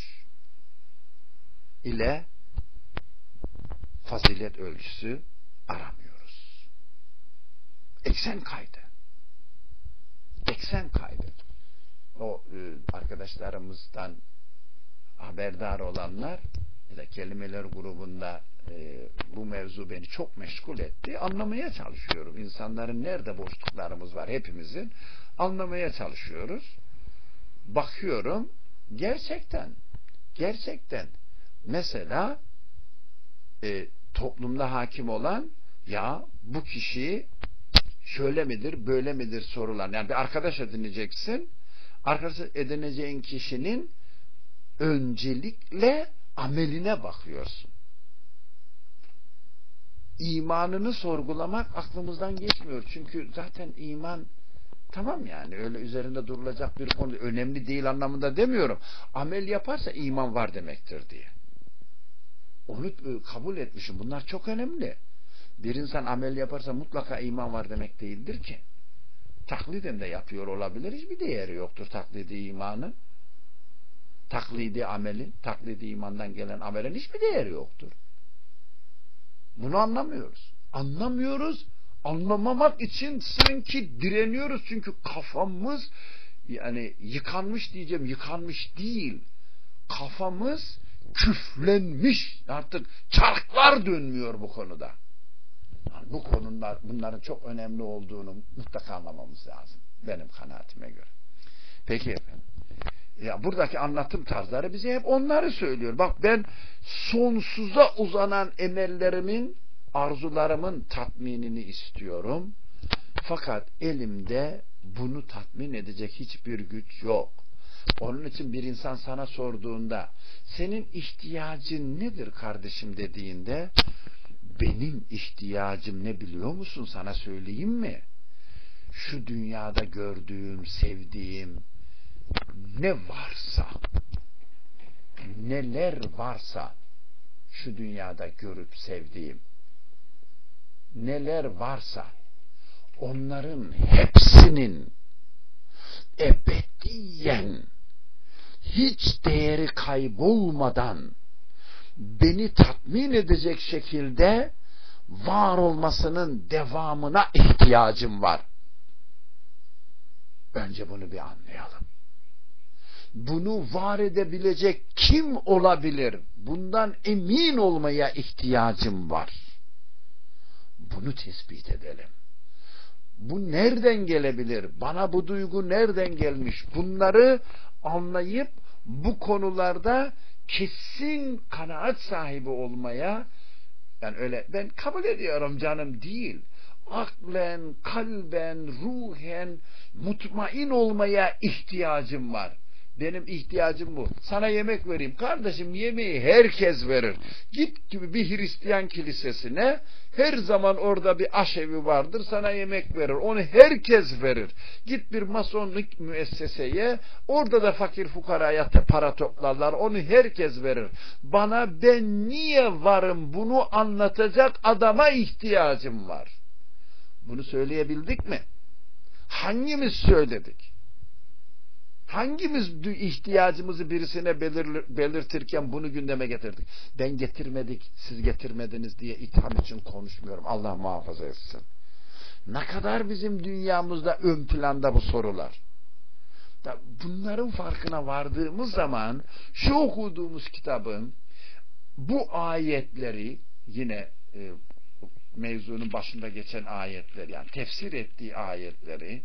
ile fazilet ölçüsü aramıyoruz. Eksen kaydı. Eksen kaydı. O e, arkadaşlarımızdan haberdar olanlar ya da kelimeler grubunda e, bu mevzu beni çok meşgul etti. Anlamaya çalışıyorum. İnsanların nerede boşluklarımız var hepimizin. Anlamaya çalışıyoruz. Bakıyorum gerçekten gerçekten mesela e, toplumda hakim olan ya bu kişi şöyle midir böyle midir sorulan, yani bir arkadaş edineceksin, arkadaş edineceğin kişinin öncelikle ameline bakıyorsun. İmanını sorgulamak aklımızdan geçmiyor. Çünkü zaten iman tamam, yani öyle üzerinde durulacak bir konu, önemli değil anlamında demiyorum. Amel yaparsa iman var demektir diye. Onu kabul etmişim. Bunlar çok önemli. Bir insan amel yaparsa mutlaka iman var demek değildir ki. Takliden de yapıyor olabilir. Hiçbir değeri yoktur taklidi imanın. Taklidi amelin, taklidi imandan gelen amelin hiçbir değeri yoktur. Bunu anlamıyoruz. Anlamıyoruz. Anlamamak için sanki direniyoruz. Çünkü kafamız yani yıkanmış diyeceğim. Yıkanmış değil. Kafamız küflenmiş. Artık çarklar dönmüyor bu konuda. Yani bu konular, bunların çok önemli olduğunu mutlaka anlamamız lazım. Benim kanaatime göre. Peki efendim. Ya buradaki anlatım tarzları bize hep onları söylüyor. Bak ben sonsuza uzanan emellerimin, arzularımın tatminini istiyorum. Fakat elimde bunu tatmin edecek hiçbir güç yok. Onun için bir insan sana sorduğunda senin ihtiyacın nedir kardeşim dediğinde benim ihtiyacım ne biliyor musun, sana söyleyeyim mi? Şu dünyada gördüğüm, sevdiğim ne varsa, neler varsa şu dünyada görüp sevdiğim, neler varsa onların hepsinin ebediyen hiç değeri kaybolmadan beni tatmin edecek şekilde var olmasının devamına ihtiyacım var. Önce bunu bir anlayalım. Bunu var edebilecek kim olabilir? Bundan emin olmaya ihtiyacım var. Bunu tespit edelim. Bu nereden gelebilir? Bana bu duygu nereden gelmiş? Bunları anlayıp bu konularda kesin kanaat sahibi olmaya, yani öyle ben kabul ediyorum canım değil, aklen, kalben, ruhen mutmain olmaya ihtiyacım var. Benim ihtiyacım bu. Sana yemek vereyim. Kardeşim yemeği herkes verir. Git gibi bir Hristiyan kilisesine, her zaman orada bir aşevi vardır, sana yemek verir. Onu herkes verir. Git bir masonluk müesseseye, orada da fakir fukaraya para toplarlar. Onu herkes verir. Bana ben niye varım bunu anlatacak adama ihtiyacım var. Bunu söyleyebildik mi? Hangimiz söyledik? Hangimiz ihtiyacımızı birisine belir, belirtirken bunu gündeme getirdik? Ben getirmedik, siz getirmediniz diye itham için konuşmuyorum. Allah muhafaza etsin. Ne kadar bizim dünyamızda ön planda bu sorular. Bunların farkına vardığımız zaman şu okuduğumuz kitabın bu ayetleri, yine e, mevzunun başında geçen ayetler, yani tefsir ettiği ayetleri,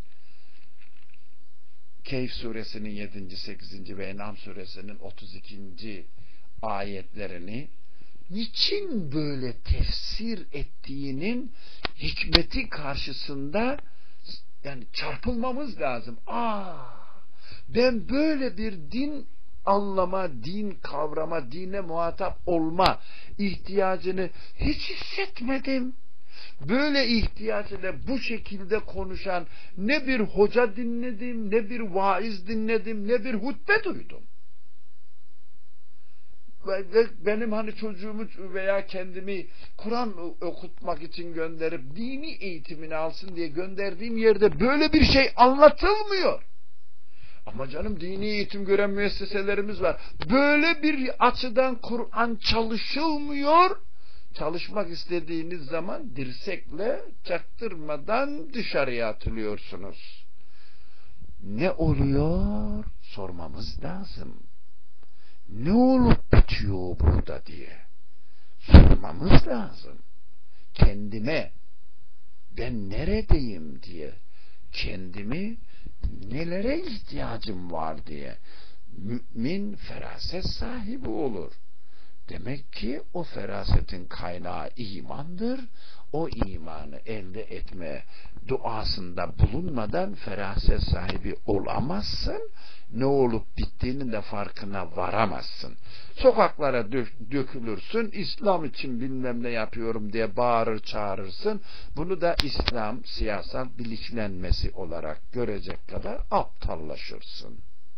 Kehf suresinin yedinci, sekizinci ve En'am suresinin otuz ikinci ayetlerini niçin böyle tefsir ettiğinin hikmeti karşısında yani çarpılmamız lazım. Aa, ben böyle bir din anlama, din kavrama, dine muhatap olma ihtiyacını hiç hissetmedim. Böyle ihtiyacıyla bu şekilde konuşan ne bir hoca dinledim, ne bir vaiz dinledim, ne bir hutbe duydum. benim hani çocuğumu veya kendimi Kur'an okutmak için gönderip dini eğitimini alsın diye gönderdiğim yerde böyle bir şey anlatılmıyor. Ama canım dini eğitim gören müesseselerimiz var. Böyle bir açıdan Kur'an çalışılmıyor. Çalışmak istediğiniz zaman dirsekle çaktırmadan dışarıya atılıyorsunuz. Ne oluyor? Sormamız lazım. Ne olup bitiyor burada diye sormamız lazım. Kendime ben neredeyim diye, kendimi nelere ihtiyacım var diye mümin feraset sahibi olur. Demek ki o ferasetin kaynağı imandır. O imanı elde etme duasında bulunmadan feraset sahibi olamazsın. Ne olup bittiğinin de farkına varamazsın. Sokaklara dökülürsün, İslam için bilmem ne yapıyorum diye bağırır çağırırsın. Bunu da İslam siyasal bilinçlenmesi olarak görecek kadar aptallaşırsın.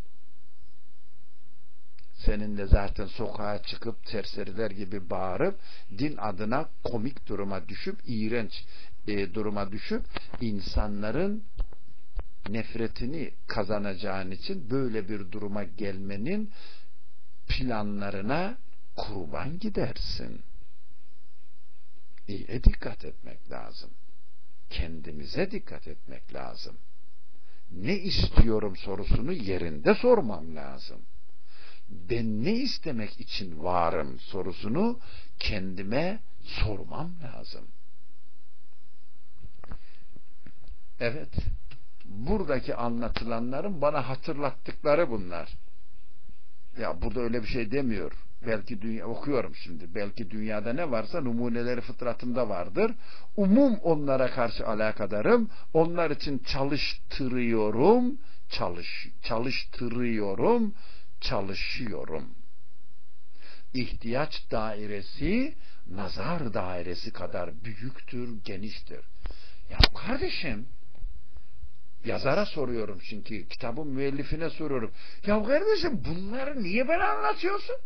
Senin de zaten sokağa çıkıp serseriler gibi bağırıp din adına komik duruma düşüp, iğrenç e, duruma düşüp insanların nefretini kazanacağın için böyle bir duruma gelmenin planlarına kurban gidersin. İyi, dikkat etmek lazım. Kendimize dikkat etmek lazım. Ne istiyorum sorusunu yerinde sormam lazım. Ben ne istemek için varım sorusunu kendime sormam lazım. Evet, buradaki anlatılanların bana hatırlattıkları bunlar. Ya burada öyle bir şey demiyor. Belki dünya, okuyorum şimdi. Belki dünyada ne varsa numuneleri fıtratımda vardır. Umum onlara karşı alakadarım. Onlar için çalıştırıyorum. Çalış, çalıştırıyorum. Çalışıyorum. İhtiyaç dairesi nazar dairesi kadar büyüktür, geniştir. Ya kardeşim, yazara soruyorum çünkü kitabın müellifine soruyorum. Ya kardeşim bunları niye bana anlatıyorsun?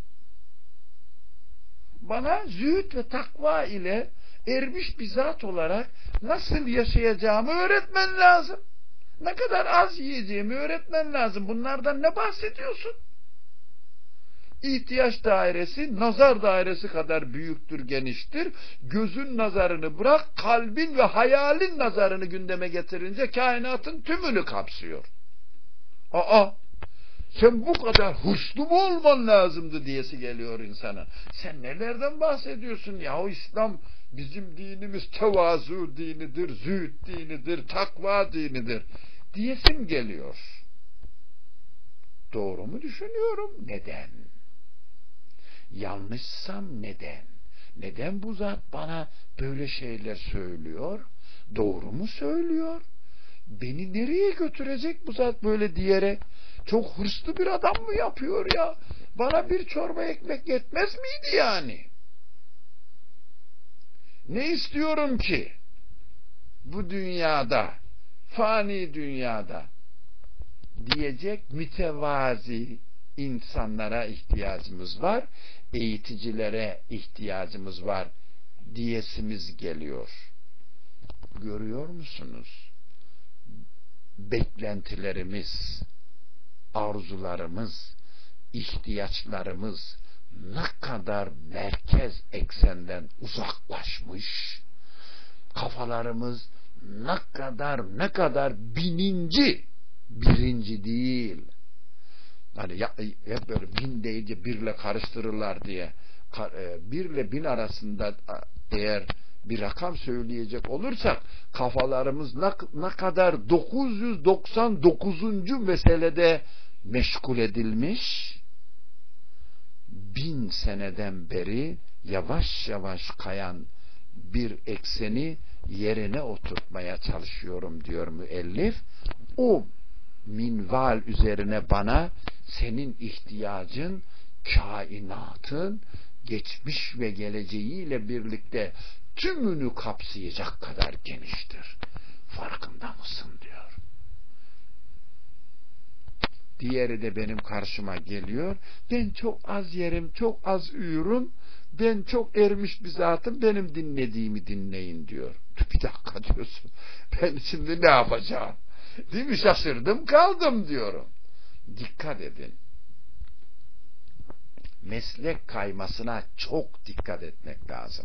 Bana zühd ve takva ile ermiş bir zat olarak nasıl yaşayacağımı öğretmen lazım. Ne kadar az yiyeceğimi öğretmen lazım. Bunlardan ne bahsediyorsun? İhtiyaç dairesi nazar dairesi kadar büyüktür, geniştir. Gözün nazarını bırak, kalbin ve hayalin nazarını gündeme getirince kainatın tümünü kapsıyor. Aa, sen bu kadar hırslı mı olman lazımdı diyesi geliyor insana. Sen nelerden bahsediyorsun ya? O İslam, bizim dinimiz tevazu dinidir, zühd dinidir, takva dinidir diyesim geliyor. Doğru mu düşünüyorum? Neden? Yanlışsam neden? Neden bu zat bana böyle şeyler söylüyor? Doğru mu söylüyor? Beni nereye götürecek bu zat böyle diyerek? Çok hırslı bir adam mı yapıyor ya? Bana bir çorba ekmek yetmez miydi yani? Ne istiyorum ki? Bu dünyada, fani dünyada diyecek mütevazi insanlara ihtiyacımız var, eğiticilere ihtiyacımız var diyesimiz geliyor. Görüyor musunuz? Beklentilerimiz, arzularımız, ihtiyaçlarımız ne kadar merkez eksenden uzaklaşmış, kafalarımız ne kadar ne kadar bininci, birinci değil. Hani ya, hep böyle bin deyince birle karıştırırlar diye. Birle bin arasında eğer bir rakam söyleyecek olursak kafalarımız ne, ne kadar dokuz yüz doksan dokuzuncu meselede meşgul edilmiş, bin seneden beri yavaş yavaş kayan bir ekseni yerine oturtmaya çalışıyorum diyor müellif. O minval üzerine bana senin ihtiyacın kainatın geçmiş ve geleceğiyle birlikte tümünü kapsayacak kadar geniştir. Farkında mısın diyor. Diğeri de benim karşıma geliyor. Ben çok az yerim, çok az uyurum. Ben çok ermiş bir zatım, benim dinlediğimi dinleyin diyor. Bir dakika diyorsun. Ben şimdi ne yapacağım? Değil mi? Şaşırdım kaldım diyorum. Dikkat edin. Meslek kaymasına çok dikkat etmek lazım.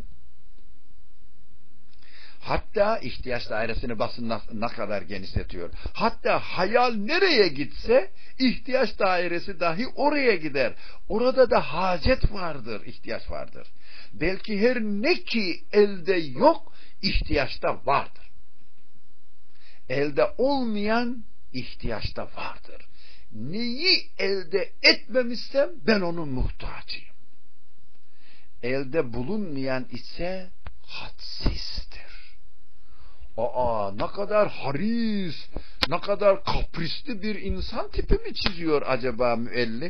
Hatta ihtiyaç dairesini basın ne kadar genişletiyor. Hatta hayal nereye gitse ihtiyaç dairesi dahi oraya gider. Orada da hacet vardır, ihtiyaç vardır. Belki her ne ki elde yok, ihtiyaçta vardır. Elde olmayan ihtiyaçta vardır. Neyi elde etmemişsem ben onun muhtacıyım. Elde bulunmayan ise hadsizdir. Aa, ne kadar haris, ne kadar kaprisli bir insan tipi mi çiziyor acaba müellif?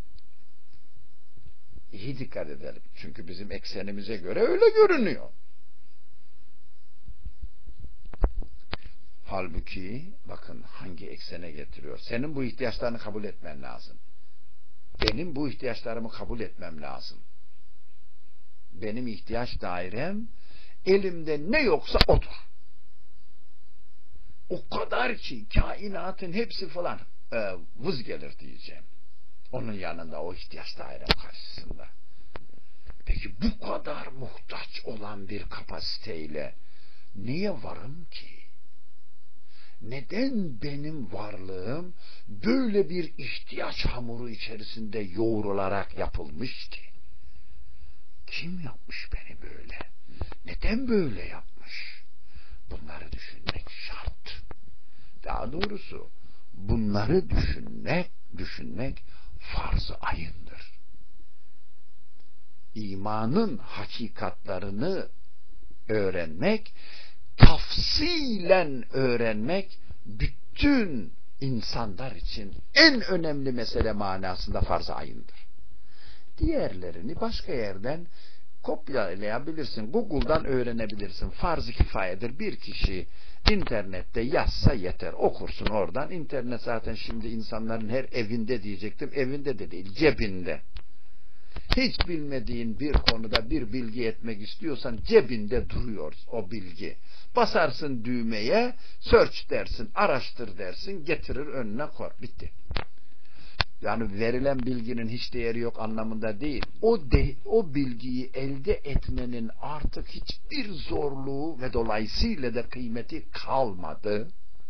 İyi dikkat edelim. Çünkü bizim eksenimize göre öyle görünüyor. Halbuki bakın hangi eksene getiriyor. Senin bu ihtiyaçlarını kabul etmen lazım. Benim bu ihtiyaçlarımı kabul etmem lazım. Benim ihtiyaç dairem elimde ne yoksa odur. O kadar ki kainatın hepsi falan e, vız gelir diyeceğim. Onun yanında, o ihtiyaç dairem karşısında. Peki bu kadar muhtaç olan bir kapasiteyle niye varım ki? Neden benim varlığım böyle bir ihtiyaç hamuru içerisinde yoğrularak yapılmış ki? Kim yapmış beni böyle? Neden böyle yapmış? Bunları düşünmek şart. Daha doğrusu bunları düşünmek, düşünmek farz-ı ayındır. İmanın hakikatlarını öğrenmek, tafsilen öğrenmek bütün insanlar için en önemli mesele manasında farz-ı ayındır. Diğerlerini başka yerden kopyalayabilirsin. Google'dan öğrenebilirsin. Farz-ı kifayedir. Bir kişi internette yazsa yeter. Okursun oradan. İnternet zaten şimdi insanların her evinde diyecektim. Evinde de değil, cebinde. Hiç bilmediğin bir konuda bir bilgi etmek istiyorsan cebinde duruyor o bilgi. Basarsın düğmeye, search dersin, araştır dersin, getirir önüne koy. Bitti. Yani verilen bilginin hiç değeri yok anlamında değil. O de, o bilgiyi elde etmenin artık hiçbir zorluğu ve dolayısıyla da kıymeti kalmadı.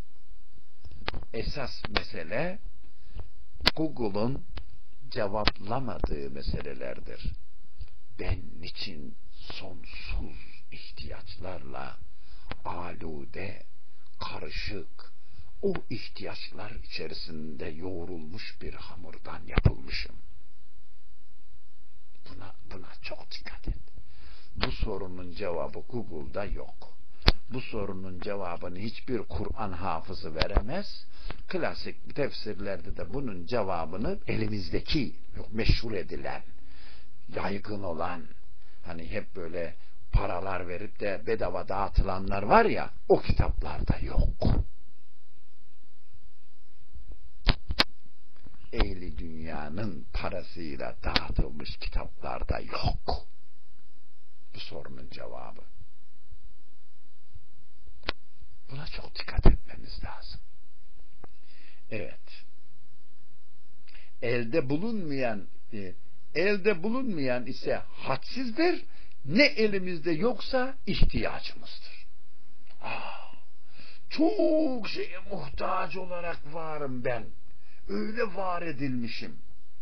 Esas mesele Google'un cevaplamadığı meselelerdir. Ben niçin sonsuz ihtiyaçlarla alude, karışık, o ihtiyaçlar içerisinde yoğrulmuş bir hamurdan yapılmışım. Buna, buna çok dikkat et. Bu sorunun cevabı Google'da yok. Bu sorunun cevabını hiçbir Kur'an hafızı veremez. Klasik tefsirlerde de bunun cevabını elimizdeki meşhur edilen, yaygın olan, hani hep böyle paralar verip de bedava dağıtılanlar var ya, o kitaplarda yok. Ehli dünyanın parasıyla dağıtılmış kitaplarda yok. Bu sorunun cevabı. Buna çok dikkat etmemiz lazım. Evet. Elde bulunmayan e, elde bulunmayan ise hadsizdir. Ne elimizde yoksa ihtiyacımızdır. Aa, çok şeye muhtaç olarak varım ben. Öyle var edilmişim.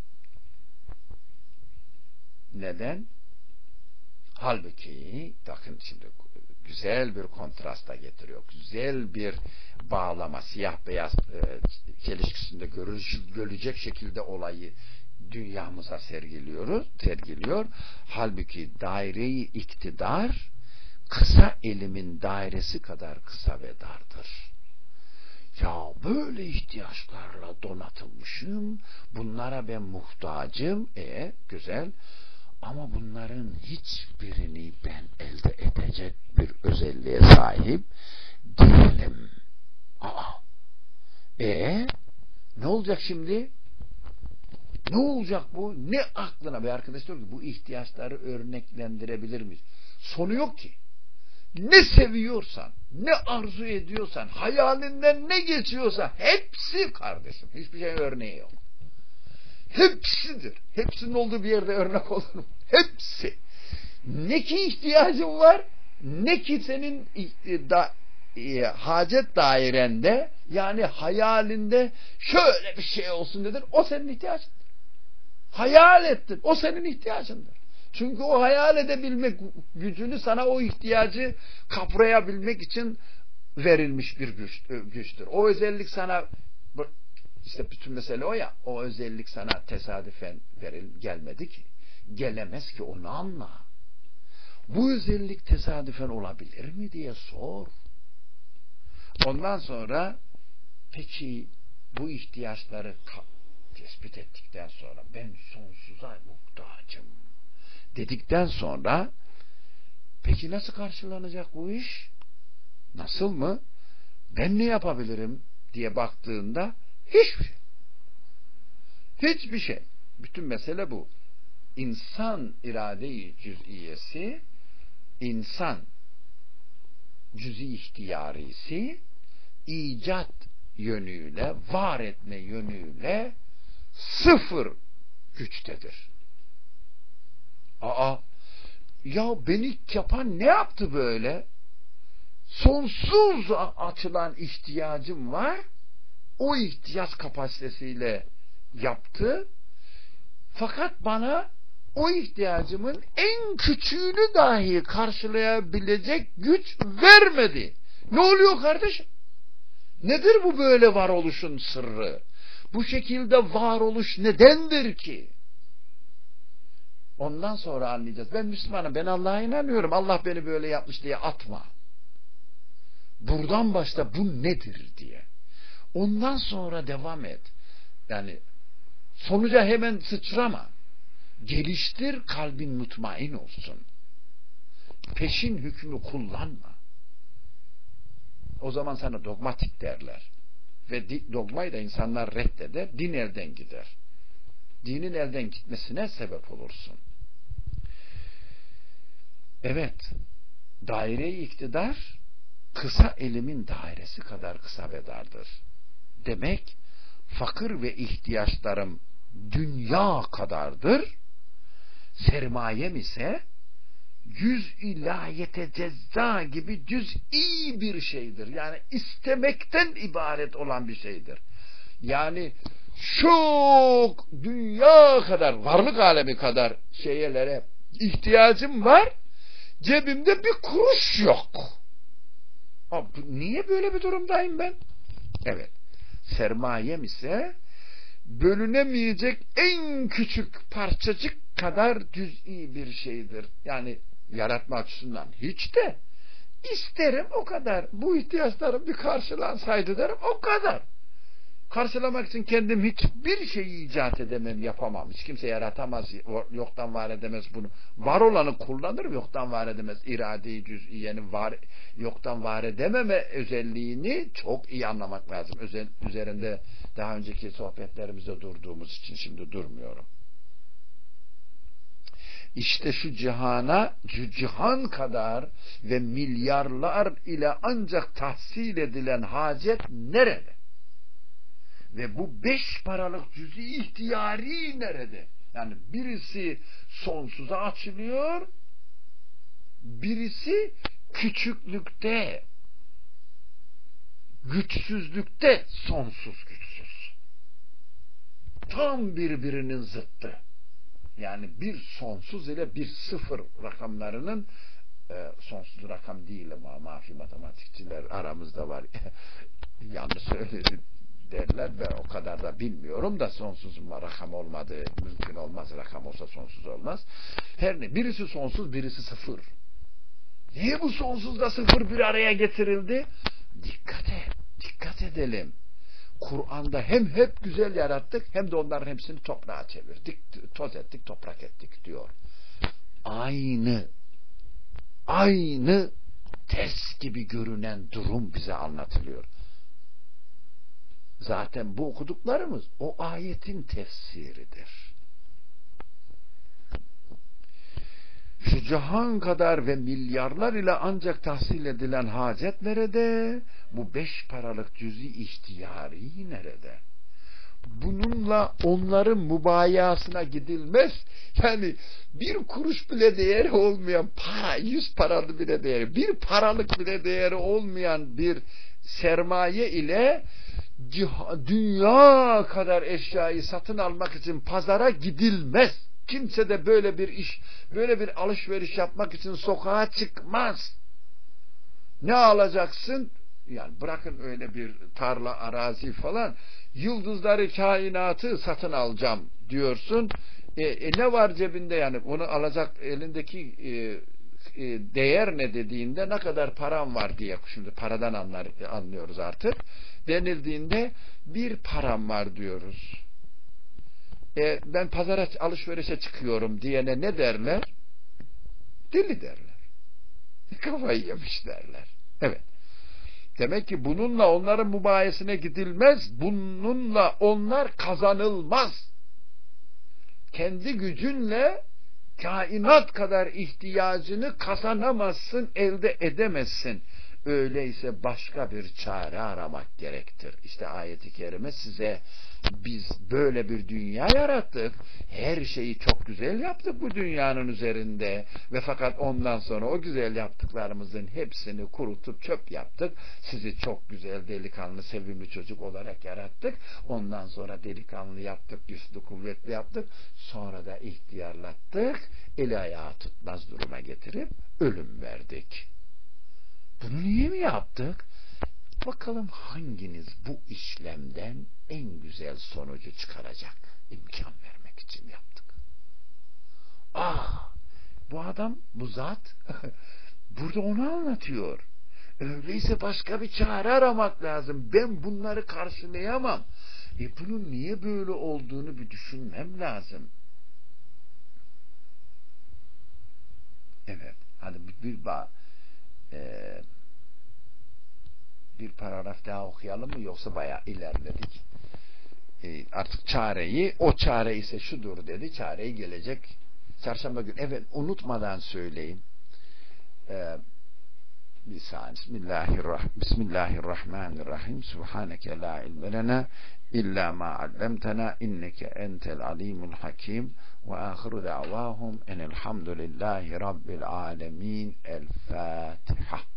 Neden? Halbuki bakın şimdi güzel bir kontrasta getiriyor. Güzel bir bağlama, siyah beyaz e, çelişkisinde görülecek şekilde olayı dünyamıza sergiliyoruz, sergiliyor. Halbuki daire-i iktidar kısa elimin dairesi kadar kısa ve dardır. Ya böyle ihtiyaçlarla donatılmışım, bunlara ben muhtacım, e güzel, ama bunların hiçbirini ben elde edecek bir özelliğe sahip değilim. Aa, e ne olacak şimdi? Ne olacak bu? Ne aklına? Ve arkadaş diyor ki bu ihtiyaçları örneklendirebilir miyiz? Sonu yok ki. Ne seviyorsan, ne arzu ediyorsan, hayalinden ne geçiyorsa hepsi kardeşim. Hiçbir şeyin örneği yok. Hepsidir. Hepsinin olduğu bir yerde örnek olur mu? Hepsi. Ne ki ihtiyacın var, ne ki senin da, e, hacet dairende, yani hayalinde şöyle bir şey olsun dedin, o senin ihtiyacındır. Hayal ettin, o senin ihtiyacındır. Çünkü o hayal edebilmek gücünü sana o ihtiyacı kavrayabilmek için verilmiş bir güç, güçtür. O özellik sana, işte bütün mesele o ya, o özellik sana tesadüfen veril, gelmedi ki. Gelemez ki, onu anla. Bu özellik tesadüfen olabilir mi diye sor. Ondan sonra peki bu ihtiyaçları tespit ettikten sonra ben sonsuza muhtacım dedikten sonra peki nasıl karşılanacak bu iş? Nasıl mı? Ben ne yapabilirim diye baktığında hiçbir şey. Hiçbir şey. Bütün mesele bu. İnsan irade-i cüz'iyesi, insan cüz-i ihtiyarisi icat yönüyle, var etme yönüyle sıfır güçtedir. Aa, ya beni yapan ne yaptı böyle? Sonsuz açılan ihtiyacım var. O ihtiyaç kapasitesiyle yaptı. Fakat bana o ihtiyacımın en küçüğünü dahi karşılayabilecek güç vermedi. Ne oluyor kardeşim? Nedir bu böyle varoluşun sırrı? Bu şekilde varoluş nedendir ki? Ondan sonra anlayacağız. Ben Müslümanım, ben Allah'a inanıyorum. Allah beni böyle yapmış diye atma. Buradan başla, bu nedir diye. Ondan sonra devam et. Yani sonuca hemen sıçrama. Geliştir, kalbin mutmain olsun. Peşin hükmü kullanma. O zaman sana dogmatik derler. Ve dogmayı da insanlar reddeder. Din elden gider. Dinin elden gitmesine sebep olursun. Evet, daire-i iktidar kısa elimin dairesi kadar kısa ve dardır. Demek fakir ve ihtiyaçlarım dünya kadardır. Sermayem ise cüz-i la yetecezza gibi cüz'i bir şeydir. Yani istemekten ibaret olan bir şeydir. Yani çok dünya kadar, varlık alemi kadar şeylere ihtiyacım var. Cebimde bir kuruş yok. Abi, niye böyle bir durumdayım ben? Evet. Sermayem ise bölünemeyecek en küçük parçacık kadar cüz'i bir şeydir. Yani yaratma açısından hiç de isterim o kadar. Bu ihtiyaçlarım bir karşılansaydı derim, o kadar. Karşılamak için kendim hiçbir şeyi icat edemem, yapamam. Hiç kimse yaratamaz, yoktan var edemez bunu. Var olanı kullanır, yoktan var edemez. İrade-i cüz'iyenin var, yoktan var edememe özelliğini çok iyi anlamak lazım. Özel, üzerinde daha önceki sohbetlerimizde durduğumuz için şimdi durmuyorum. İşte şu cihana, cihan kadar ve milyarlar ile ancak tahsil edilen hacet nerede? Ve bu beş paralık cüz-i ihtiyari nerede? Yani birisi sonsuza açılıyor, birisi küçüklükte, güçsüzlükte sonsuz güçsüz. Tam birbirinin zıttı. Yani bir sonsuz ile bir sıfır rakamlarının e, sonsuz rakam değil ama mafi matematikçiler aramızda var. Yanlış söyledi derler. Ben o kadar da bilmiyorum da sonsuzun rakam olmadığı mümkün olmaz. Rakam olsa sonsuz olmaz. Her ne? Birisi sonsuz, birisi sıfır. Niye bu sonsuzla sıfır bir araya getirildi? Dikkat et. Dikkat edelim. Kur'an'da hem hep güzel yarattık hem de onların hepsini toprağa çevirdik. Toz ettik, toprak ettik diyor. Aynı aynı ters gibi görünen durum bize anlatılıyor. Zaten bu okuduklarımız o ayetin tefsiridir. Şu cihan kadar ve milyarlar ile ancak tahsil edilen hacet nerede? Bu beş paralık cüz-i ihtiyari nerede? Bununla onların mübayasına gidilmez. Yani bir kuruş bile değeri olmayan para, yüz paralı bile değeri, bir paralık bile değeri olmayan bir sermaye ile dünya kadar eşyayı satın almak için pazara gidilmez. Kimse de böyle bir iş, böyle bir alışveriş yapmak için sokağa çıkmaz. Ne alacaksın? Yani bırakın öyle bir tarla, arazi falan, yıldızları, kainatı satın alacağım diyorsun. E, e, ne var cebinde yani? Onu alacak elindeki e, e, değer ne dediğinde, ne kadar param var diye, şimdi paradan anlar, anlıyoruz artık. Denildiğinde bir param var diyoruz. E, ben pazara alışverişe çıkıyorum diyene ne derler? Deli derler. Kafayı yemiş derler. Evet. Demek ki bununla onların mübayesine gidilmez. Bununla onlar kazanılmaz. Kendi gücünle kainat kadar ihtiyacını kazanamazsın, elde edemezsin. Öyleyse başka bir çare aramak gerektir. İşte ayet-i kerime size, biz böyle bir dünya yarattık. Her şeyi çok güzel yaptık bu dünyanın üzerinde. Ve fakat ondan sonra o güzel yaptıklarımızın hepsini kurutup çöp yaptık. Sizi çok güzel, delikanlı, sevimli çocuk olarak yarattık. Ondan sonra delikanlı yaptık, güçlü, kuvvetli yaptık. Sonra da ihtiyarlattık. Eli ayağı tutmaz duruma getirip ölüm verdik. Bunu niye mi yaptık? Bakalım hanginiz bu işlemden en güzel sonucu çıkaracak? İmkan vermek için yaptık. Ah, bu adam, bu zat burada onu anlatıyor. Öyleyse başka bir çare aramak lazım. Ben bunları karşılayamam. E bunun niye böyle olduğunu bir düşünmem lazım. Evet, hadi bir bağ. Ee, bir paragraf daha okuyalım mı, yoksa bayağı ilerledik. Ee, artık çareyi, o çare ise şudur dedi. Çareyi gelecek çarşamba günü. Evet, unutmadan söyleyeyim. Ee, bir saniye. Bismillahirrahmanirrahim. Bismillahirrahmanirrahim. Subhaneke la ilme lena illa ma allamtena inneke entel alimul hakim. Ve ahiru da'vahum enelhamdülillahi rabbil alemin. El Fatiha.